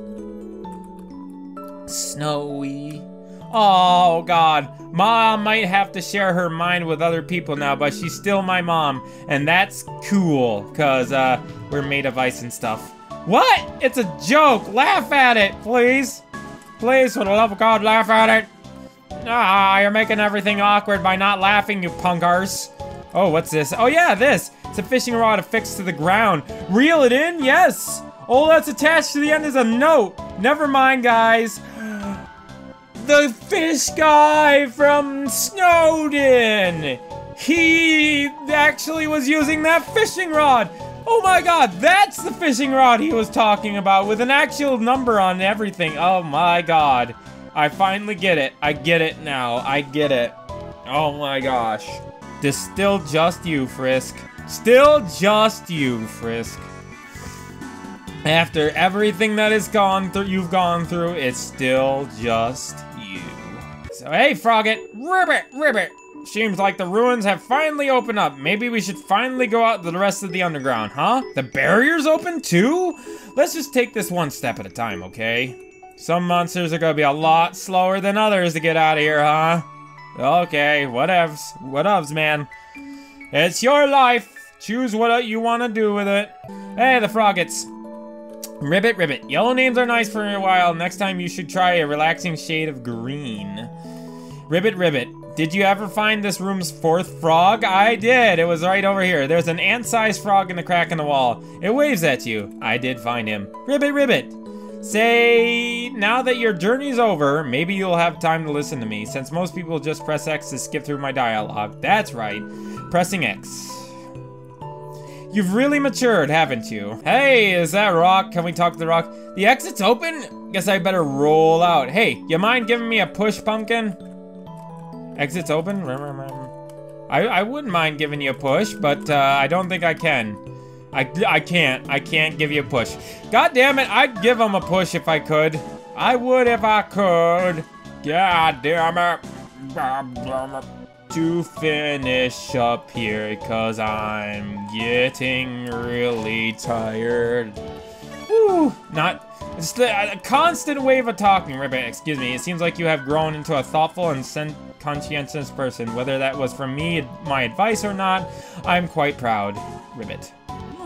Snowy. Oh, God. Mom might have to share her mind with other people now, but she's still my mom. And that's cool, because uh, we're made of ice and stuff. What? It's a joke. Laugh at it, please. Please, for the love of God, laugh at it. Ah, you're making everything awkward by not laughing, you punkers. Oh, what's this? Oh, yeah, this. It's a fishing rod affixed to the ground. Reel it in? Yes. All that's attached to the end is a note. Never mind, guys. The fish guy from Snowden! He actually was using that fishing rod! Oh my god, that's the fishing rod he was talking about with an actual number on everything. Oh my god. I finally get it. I get it now. I get it. Oh my gosh. This still just you, Frisk. Still just you, Frisk. After everything that has gone through, you've gone through, it's still just you. So hey, Froggit, ribbit, ribbit. Seems like the ruins have finally opened up. Maybe we should finally go out to the rest of the underground, huh? The barrier's open too? Let's just take this one step at a time, okay? Some monsters are gonna be a lot slower than others to get out of here, huh? Okay, whatevs, whatevs, man. It's your life. Choose what you want to do with it. Hey, the Froggits. Ribbit, ribbit. Yellow names are nice for a while. Next time you should try a relaxing shade of green. Ribbit, Ribbit, did you ever find this room's fourth frog? I did. It was right over here. There's an ant-sized frog in the crack in the wall. It waves at you. I did find him. Ribbit, Ribbit. Say, now that your journey's over, maybe you'll have time to listen to me, since most people just press X to skip through my dialogue. That's right. Pressing X. You've really matured, haven't you? Hey, is that Rock? Can we talk to the Rock? The exit's open? Guess I better roll out. Hey, you mind giving me a push, Pumpkin? Exit's open? I, I wouldn't mind giving you a push, but uh, I don't think I can. I, I can't. I can't give you a push. God damn it, I'd give him a push if I could. I would if I could. God damn it. To finish up here, cause I'm getting really tired. Woo! Not... It's a constant wave of talking, Ribbit. Excuse me. It seems like you have grown into a thoughtful and sen conscientious person. Whether that was from me, my advice or not, I'm quite proud. Ribbit.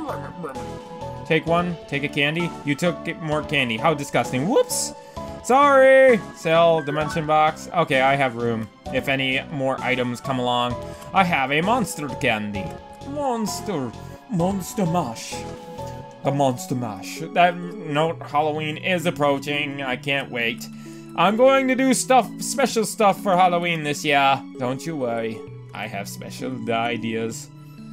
Take one. Take a candy. You took more candy. How disgusting. Whoops. Sorry. Sell dimension box. Okay, I have room. If any more items come along, I have a monster candy. Monster. Monster mash. The Monster Mash. That note, Halloween is approaching. I can't wait. I'm going to do stuff, special stuff for Halloween this year. Don't you worry. I have special ideas.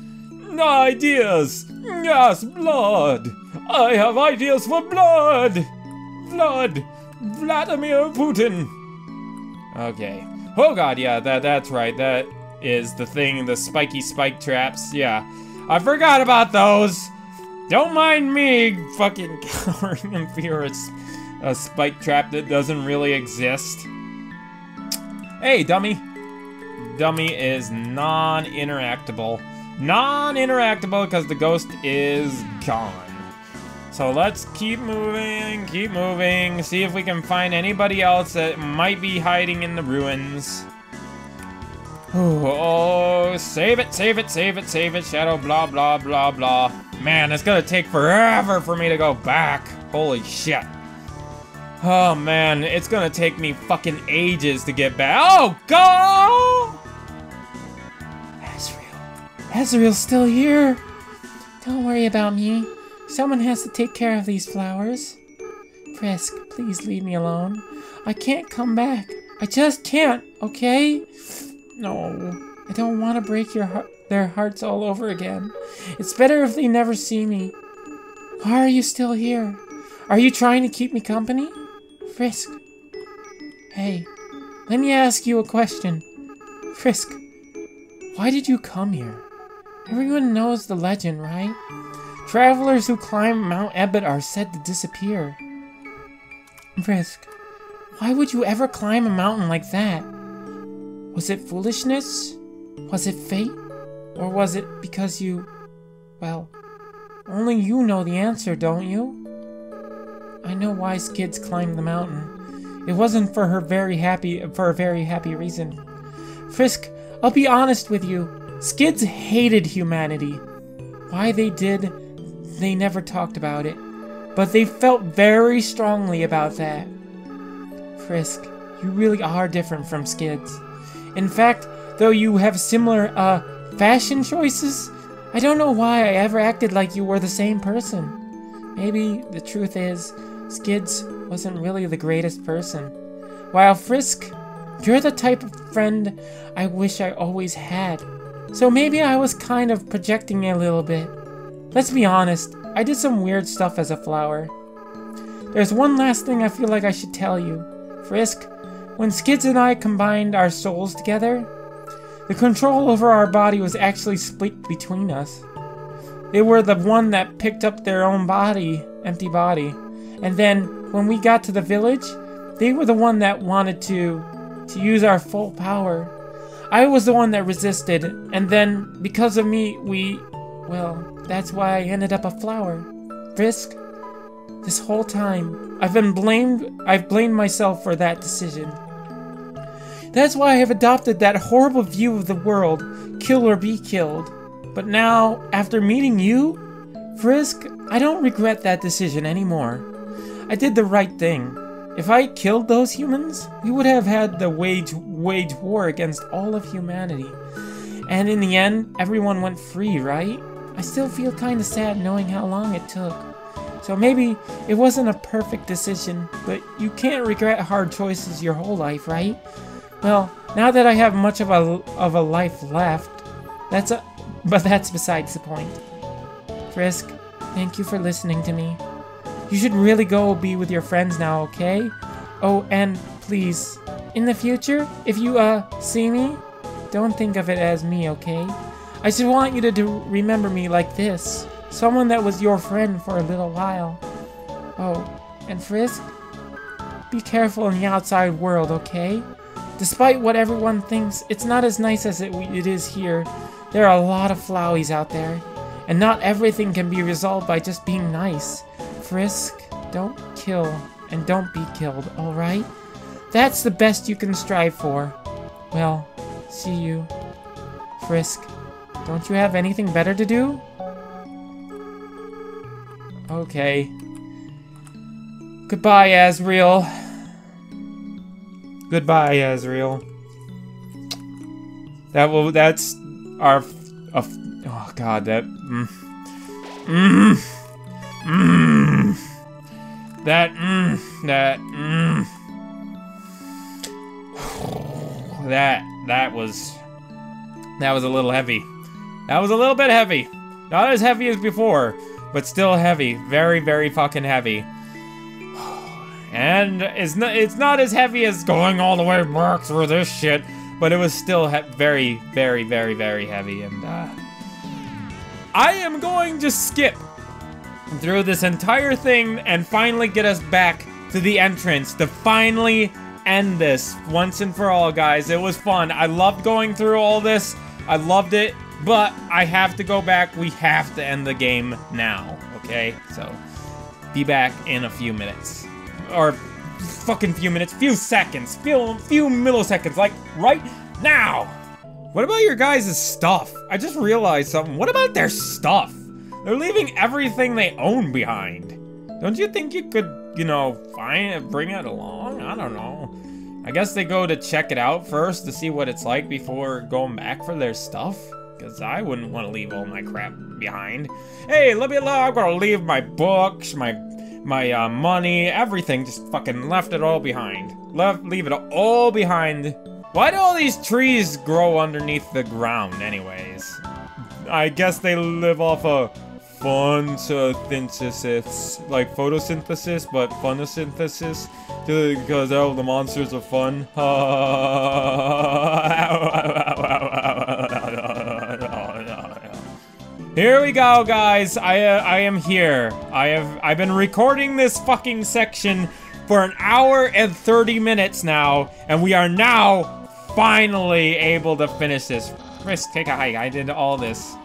Ideas! Yes, blood! I have ideas for blood! Blood! Vladimir Putin! Okay. Oh god, yeah, that that's right. That is the thing, the spiky spike traps. Yeah. I forgot about those! Don't mind me fucking cowering in fear it's a spike trap that doesn't really exist. Hey, dummy. Dummy is non-interactable. Non-interactable because the ghost is gone. So let's keep moving, keep moving, see if we can find anybody else that might be hiding in the ruins. Oh, save it, save it, save it, save it, shadow, blah, blah, blah, blah. Man, it's gonna take forever for me to go back. Holy shit. Oh, man, it's gonna take me fucking ages to get back. Oh, go! Asriel. Asriel's still here. Don't worry about me. Someone has to take care of these flowers. Frisk, please leave me alone. I can't come back. I just can't, okay? No, I don't want to break your heart, their hearts all over again. It's better if they never see me. Why are you still here? Are you trying to keep me company? Frisk. Hey, let me ask you a question. Frisk, why did you come here? Everyone knows the legend, right? Travelers who climb Mount Ebott are said to disappear. Frisk, why would you ever climb a mountain like that? Was it foolishness? Was it fate? Or was it because you... Well, only you know the answer, don't you? I know why Skids climbed the mountain. It wasn't for her very happy... for a very happy reason. Frisk, I'll be honest with you. Skids hated humanity. Why they did, they never talked about it. But they felt very strongly about that. Frisk, you really are different from Skids. In fact, though you have similar, uh, fashion choices, I don't know why I ever acted like you were the same person. Maybe the truth is, Skids wasn't really the greatest person. While Frisk, you're the type of friend I wish I always had. So maybe I was kind of projecting a little bit. Let's be honest, I did some weird stuff as a flower. There's one last thing I feel like I should tell you. Frisk, when Skids and I combined our souls together, the control over our body was actually split between us. They were the one that picked up their own body, empty body. And then, when we got to the village, they were the one that wanted to, to use our full power. I was the one that resisted, and then, because of me, we, well, that's why I ended up a flower. Frisk, this whole time, I've been blamed, I've blamed myself for that decision. That's why I have adopted that horrible view of the world, kill or be killed. But now, after meeting you, Frisk, I don't regret that decision anymore. I did the right thing. If I killed those humans, we would have had to wage, wage war against all of humanity. And in the end, everyone went free, right? I still feel kind of sad knowing how long it took. So maybe it wasn't a perfect decision, but you can't regret hard choices your whole life, right? Well, now that I have much of a, of a life left, that's a, but that's besides the point. Frisk, thank you for listening to me. You should really go be with your friends now, okay? Oh, and please, in the future, if you, uh, see me, don't think of it as me, okay? I just want you to do, remember me like this. Someone that was your friend for a little while. Oh, and Frisk, be careful in the outside world, okay? Despite what everyone thinks, it's not as nice as it, it is here. There are a lot of flowies out there, and not everything can be resolved by just being nice. Frisk, don't kill, and don't be killed, alright? That's the best you can strive for. Well, see you. Frisk, don't you have anything better to do? Okay. Goodbye, Asriel. Goodbye, Asriel. That will, that's our, uh, oh god, that, mm, mm, mm, that, mm, that, mm, that, that was, that was a little heavy. That was a little bit heavy. Not as heavy as before, but still heavy. Very, very fucking heavy. And it's not, it's not as heavy as going all the way back through this shit, but it was still he very, very, very, very heavy. And uh, I am going to skip through this entire thing and finally get us back to the entrance to finally end this once and for all, guys. It was fun. I loved going through all this. I loved it, but I have to go back. We have to end the game now, okay? So, be back in a few minutes. Or, fucking few minutes, few seconds, few, few milliseconds, like, right now! What about your guys' stuff? I just realized something. What about their stuff? They're leaving everything they own behind. Don't you think you could, you know, find it, bring it along? I don't know. I guess they go to check it out first to see what it's like before going back for their stuff. Because I wouldn't want to leave all my crap behind. Hey, let me alone. I'm gonna leave my books, my my uh, money, everything. Just fucking left it all behind. Left, leave it all behind. Why do all these trees grow underneath the ground, anyways? I guess they live off of photosynthesis, like photosynthesis, but photosynthesis, because all the monsters are fun. Here we go, guys. I uh, I am here. I have I've been recording this fucking section for an hour and thirty minutes now, and we are now finally able to finish this. Frisk, take a hike. I did all this.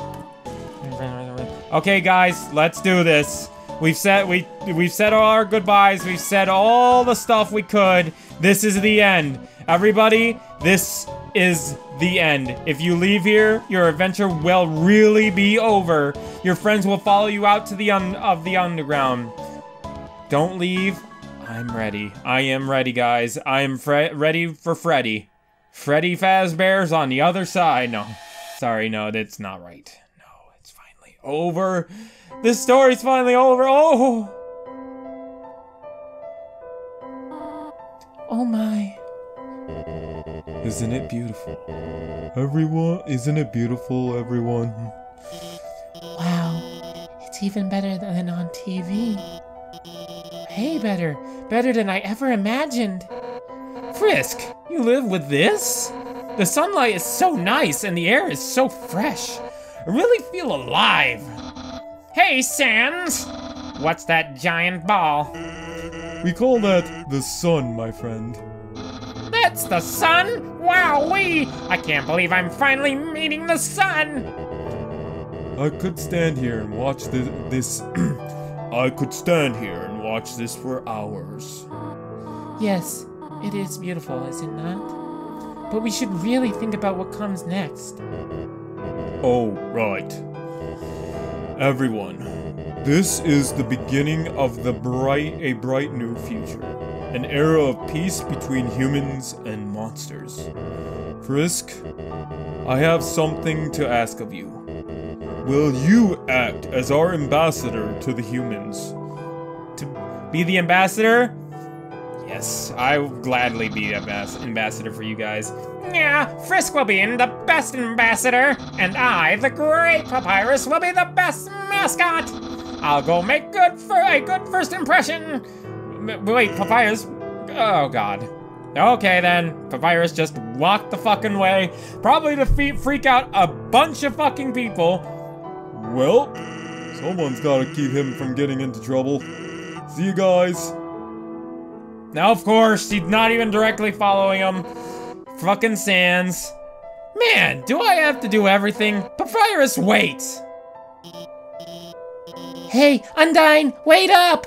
Okay, guys, let's do this. We've said we we've said all our goodbyes. We've said all the stuff we could. This is the end, everybody. This is the end. If you leave here, your adventure will really be over. Your friends will follow you out to the un of the underground. Don't leave. I'm ready. I am ready, guys. I am Fre ready for Freddy. Freddy Fazbear's on the other side. No, sorry, no, that's not right. No, it's finally over. This story's finally over. Oh, oh my. Isn't it beautiful? Everyone, isn't it beautiful, everyone? Wow, it's even better than on T V. Way better. Better than I ever imagined. Frisk, you live with this? The sunlight is so nice and the air is so fresh. I really feel alive. Hey, Sans! What's that giant ball? We call that the sun, my friend. That's the sun? Wowee! I can't believe I'm finally meeting the sun! I could stand here and watch this. this I could stand here and watch this for hours. Yes, it is beautiful, is it not? But we should really think about what comes next. Oh, right. Everyone, this is the beginning of the bright, a bright new future. An era of peace between humans and monsters. Frisk, I have something to ask of you. Will you act as our ambassador to the humans? To be the ambassador? Yes, I will gladly be ambas ambassador for you guys. Yeah, Frisk will be the best ambassador, and I, the great Papyrus, will be the best mascot. I'll go make good for a good first impression. M wait, Papyrus? Oh God. Okay then, Papyrus just walked the fucking way, probably to fe freak out a bunch of fucking people. Well, someone's gotta keep him from getting into trouble. See you guys. Now, of course, he's not even directly following him. Fucking Sans. Man, do I have to do everything? Papyrus, wait! Hey, Undyne, wait up!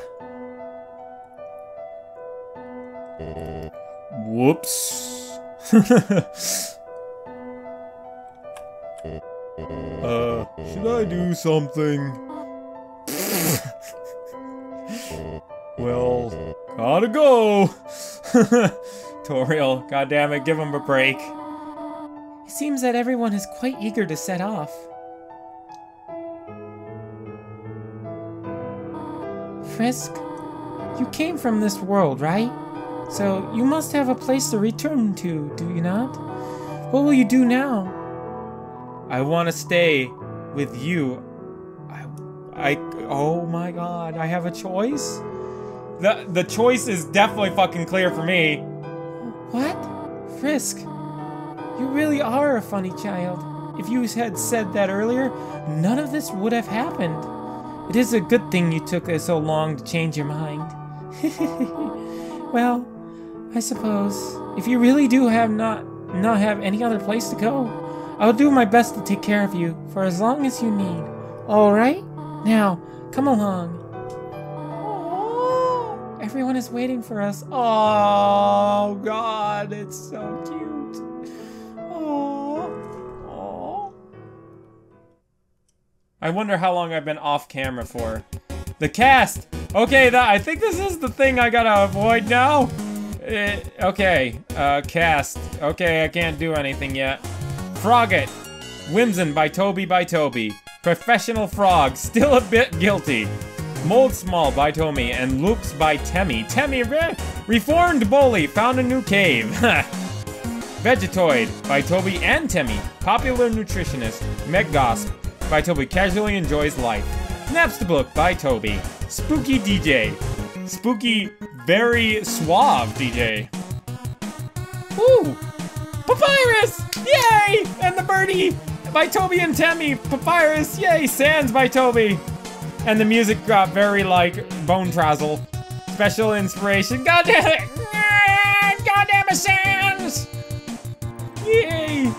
Whoops. uh, should I do something? Well, gotta go. Toriel, goddammit, give him a break. It seems that everyone is quite eager to set off. Frisk, you came from this world, right? So you must have a place to return to, do you not? What will you do now? I want to stay with you. I, I, oh my God, I have a choice? The, the choice is definitely fucking clear for me. What? Frisk, you really are a funny child. If you had said that earlier, none of this would have happened. It is a good thing you took so long to change your mind. Well, I suppose if you really do have not not have any other place to go, I'll do my best to take care of you for as long as you need. All right? Now, come along. Aww. Everyone is waiting for us. Oh God, it's so cute. Oh, oh. I wonder how long I've been off camera for. The cast. Okay, that I think this is the thing I gotta avoid now. Uh, okay, uh, cast. Okay, I can't do anything yet. Frogget. Whimsin by Toby by Toby. Professional Frog, still a bit guilty. Mold Small by Tomy and Loops by Temmie. Temmie, re Reformed Bully, found a new cave. Vegetoid by Toby and Temmie. Popular Nutritionist. Meggosp by Toby, casually enjoys life. Napstablook by Toby. Spooky D J. Spooky, very suave D J. Woo! Papyrus! Yay! And the birdie by Toby and Temmie. Papyrus, yay! Sans by Toby. And the music got very like Bone Trazzle. Special inspiration. God damn it! God damn it, Sans! Yay!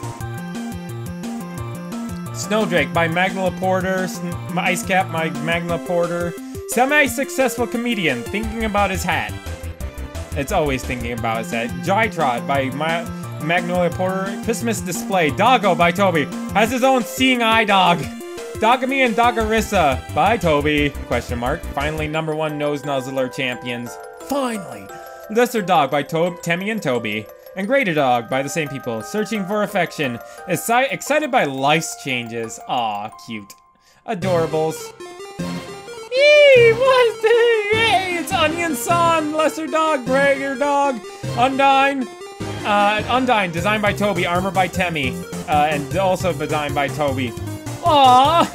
Snowdrake by Magna Porter. Ice Cap by Magna Porter. Semi-successful comedian thinking about his hat. It's always thinking about his hat. Jytrot by Ma Magnolia Porter. Christmas Display. Doggo by Toby. Has his own seeing eye dog. Dogamy and Doggarissa by Toby. Question mark. Finally, number one nose nuzzler champions. Finally. Lesser Dog by to Temmie and Toby. And Greater Dog by the same people. Searching for affection. Exci excited by life's changes. Aw, cute. Adorables. Yee! What the? Hey, it's Onion Son, Lesser Dog, Greater Dog, Undyne. Uh, Undyne, designed by Toby, armor by Temmie, uh, and also designed by Toby. Aww!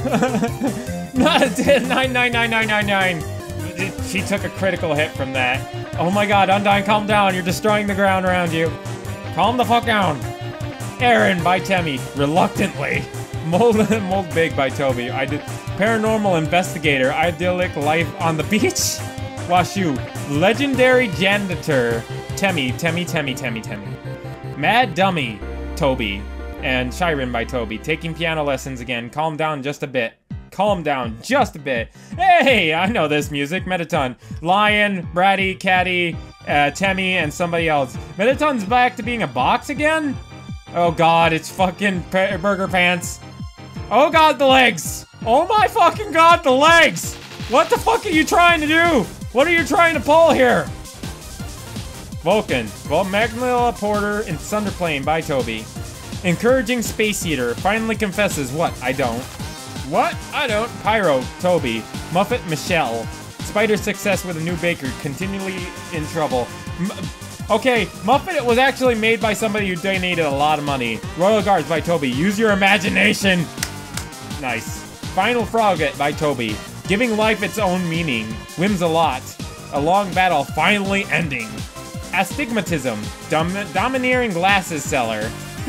nine nine nine nine nine nine. She took a critical hit from that. Oh my God, Undyne, calm down. You're destroying the ground around you. Calm the fuck down. Aaron by Temmie, reluctantly. Mold, Mold Big by Toby. I did Paranormal Investigator. Idyllic life on the beach. Washu. Legendary Janitor. Temmie, Temmie, Temmie, Temmie, Temmie. Mad Dummy. Toby. And Shiren by Toby. Taking piano lessons again. Calm down just a bit. Calm down just a bit. Hey, I know this music. Mettaton. Lion, Bratty, Catty, uh, Temmie, and somebody else. Mettaton's back to being a box again? Oh God, it's fucking Burger Pants. Oh God, the legs! Oh my fucking God, the legs! What the fuck are you trying to do? What are you trying to pull here? Vulcan. Well, Magnolia Porter in Thunderplane by Toby. Encouraging Space Eater. Finally confesses what? I don't. What? I don't. Pyro. Toby. Muffet. Michelle. Spider success with a new baker. Continually in trouble. M okay, Muffet was actually made by somebody who donated a lot of money. Royal Guards by Toby. Use your imagination. Nice. Final Frogget by Toby. Giving life its own meaning. Whims a lot. A long battle finally ending. Astigmatism. Dom domineering glasses seller.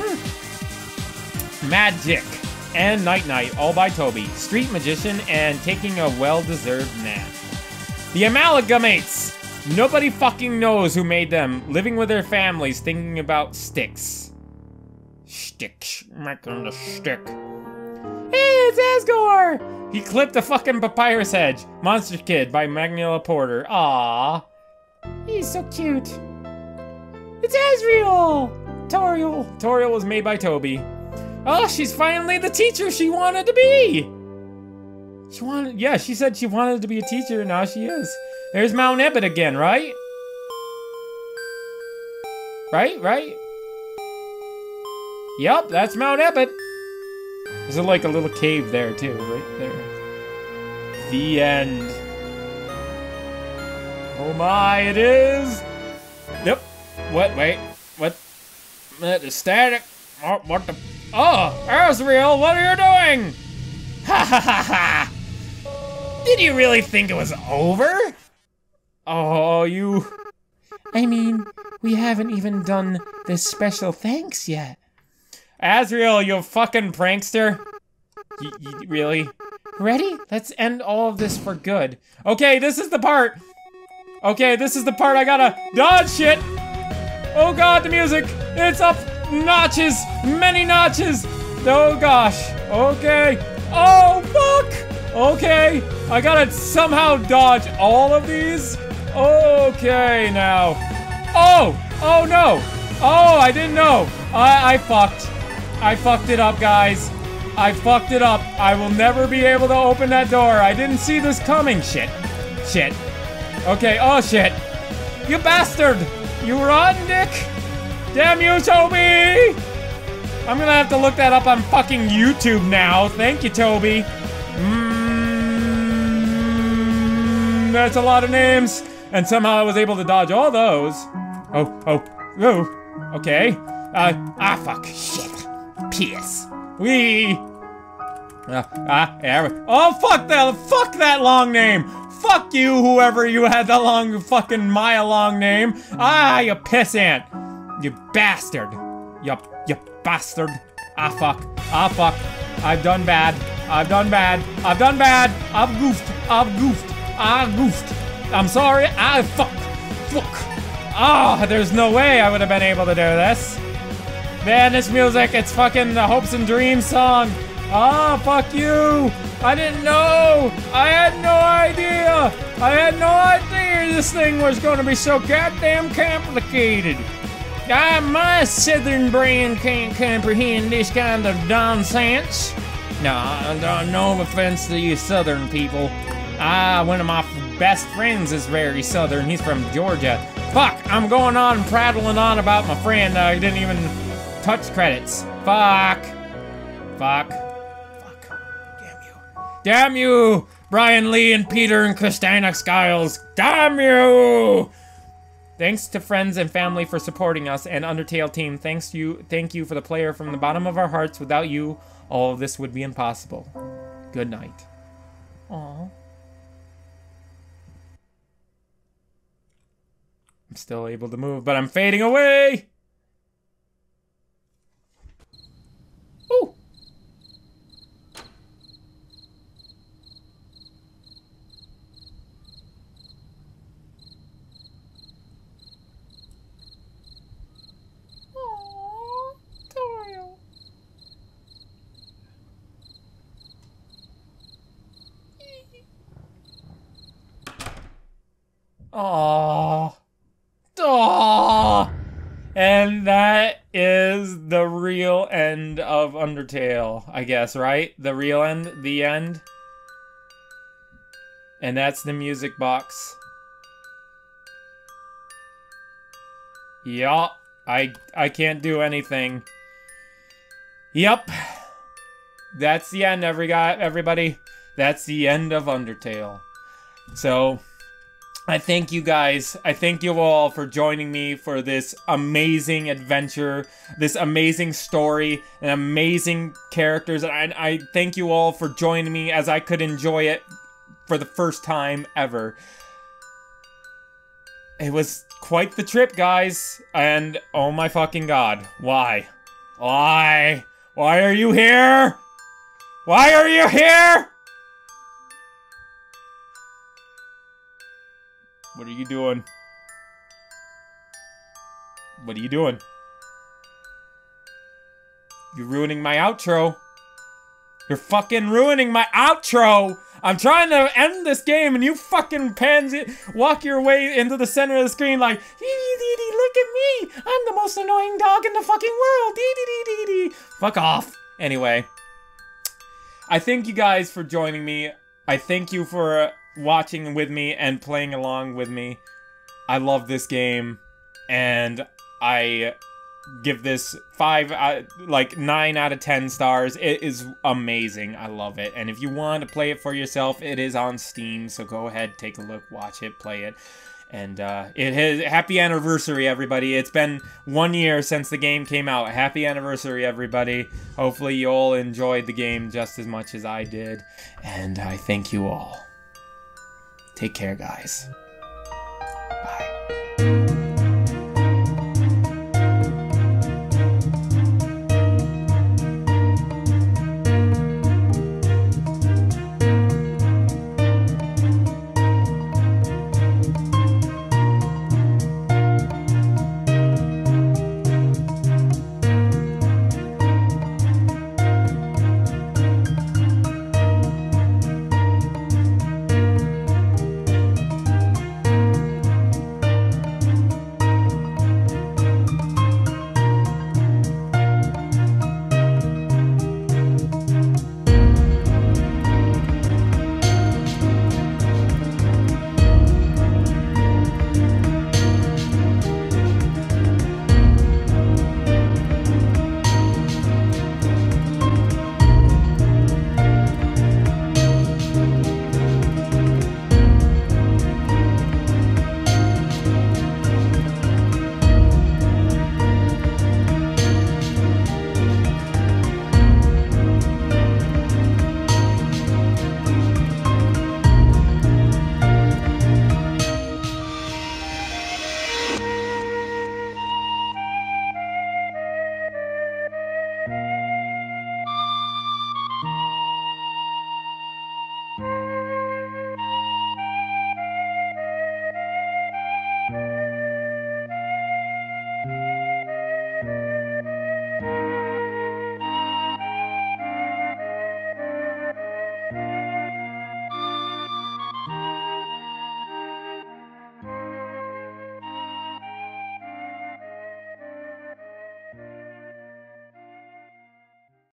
Hmm. Magic. And Night Night, all by Toby. Street Magician and taking a well-deserved nap. The Amalgamates. Nobody fucking knows who made them. Living with their families, thinking about sticks. Sticks. Making the stick. Hey, it's Asgore! He clipped a fucking papyrus hedge. Monster Kid by Magnolia Porter. Aww. He's so cute. It's Asriel! Toriel. Toriel was made by Toby. Oh, she's finally the teacher she wanted to be! She wanted, yeah, she said she wanted to be a teacher, and now she is. There's Mount Ebott again, right? Right, right? Yup, that's Mount Ebott. There's like a little cave there, too, right there. The end. Oh my, it is! Yep. What, wait, what? Uh, the static. Oh, what the? Oh, Asriel, what are you doing? Ha ha ha ha! Did you really think it was over? Oh, you... I mean, we haven't even done this special thanks yet. Asriel, you fucking prankster. Y y really? Ready? Let's end all of this for good. Okay, this is the part. Okay, this is the part I gotta dodge shit. Oh god, the music. It's up notches. Many notches. Oh gosh. Okay. Oh, fuck. Okay. I gotta somehow dodge all of these. Okay, now. Oh. Oh, no. Oh, I didn't know. I, I fucked. I fucked it up, guys. I fucked it up. I will never be able to open that door. I didn't see this coming. Shit. Shit. Okay, oh shit. You bastard. You rotten dick. Damn you, Toby. I'm gonna have to look that up on fucking YouTube now. Thank you, Toby. Mmm. That's a lot of names. And somehow I was able to dodge all those. Oh, oh, oh. Okay. Uh, ah, fuck. Shit. Piss. Wee. Uh, ah, yeah. Oh, fuck that. Fuck that long name. Fuck you, whoever you had that long, fucking mile-long name. Ah, you pissant. You bastard. You, you bastard. Ah, fuck. Ah, fuck. I've done bad. I've done bad. I've done bad. I've goofed. I've goofed. I goofed. I'm sorry. I fuck. Fuck. Ah, oh, there's no way I would have been able to do this. Man, this music, it's fucking the Hopes and Dreams song. Ah, oh, fuck you. I didn't know. I had no idea. I had no idea this thing was going to be so goddamn complicated. Ah, my southern brain can't comprehend this kind of nonsense. No, no, no offense to you southern people. Ah, one of my best friends is very southern. He's from Georgia. Fuck, I'm going on prattling on about my friend. I didn't even touch credits. Fuck. Fuck. Damn you, Brian Lee and Peter and Christina Skiles. Damn you! Thanks to friends and family for supporting us, and Undertale team, thanks you, thank you for the player from the bottom of our hearts. Without you, all of this would be impossible. Good night. Aww. I'm still able to move, but I'm fading away! Ooh! Aww. Aww. And that is the real end of Undertale, I guess, right? The real end, the end. And that's the music box. Yeah, I I can't do anything. Yep. That's the end, every guy, everybody. That's the end of Undertale. So, I thank you guys. I thank you all for joining me for this amazing adventure, this amazing story, and amazing characters. And I, I thank you all for joining me as I could enjoy it for the first time ever. It was quite the trip, guys. And oh my fucking god, why? Why? Why are you here? Why are you here? What are you doing? What are you doing? You're ruining my outro. You're fucking ruining my outro. I'm trying to end this game and you fucking pansy walk your way into the center of the screen like, dee dee dee dee, look at me. I'm the most annoying dog in the fucking world. Dee dee dee dee dee. Fuck off. Anyway, I thank you guys for joining me. I thank you for watching with me and playing along with me. I love this game, and I give this five, uh, like nine out of ten stars. It is amazing. I love it. And if you want to play it for yourself, it is on Steam. So go ahead, take a look, watch it, play it. And uh, it has happy anniversary, everybody. It's been one year since the game came out. Happy anniversary, everybody. Hopefully you all enjoyed the game just as much as I did. And I thank you all. Take care, guys.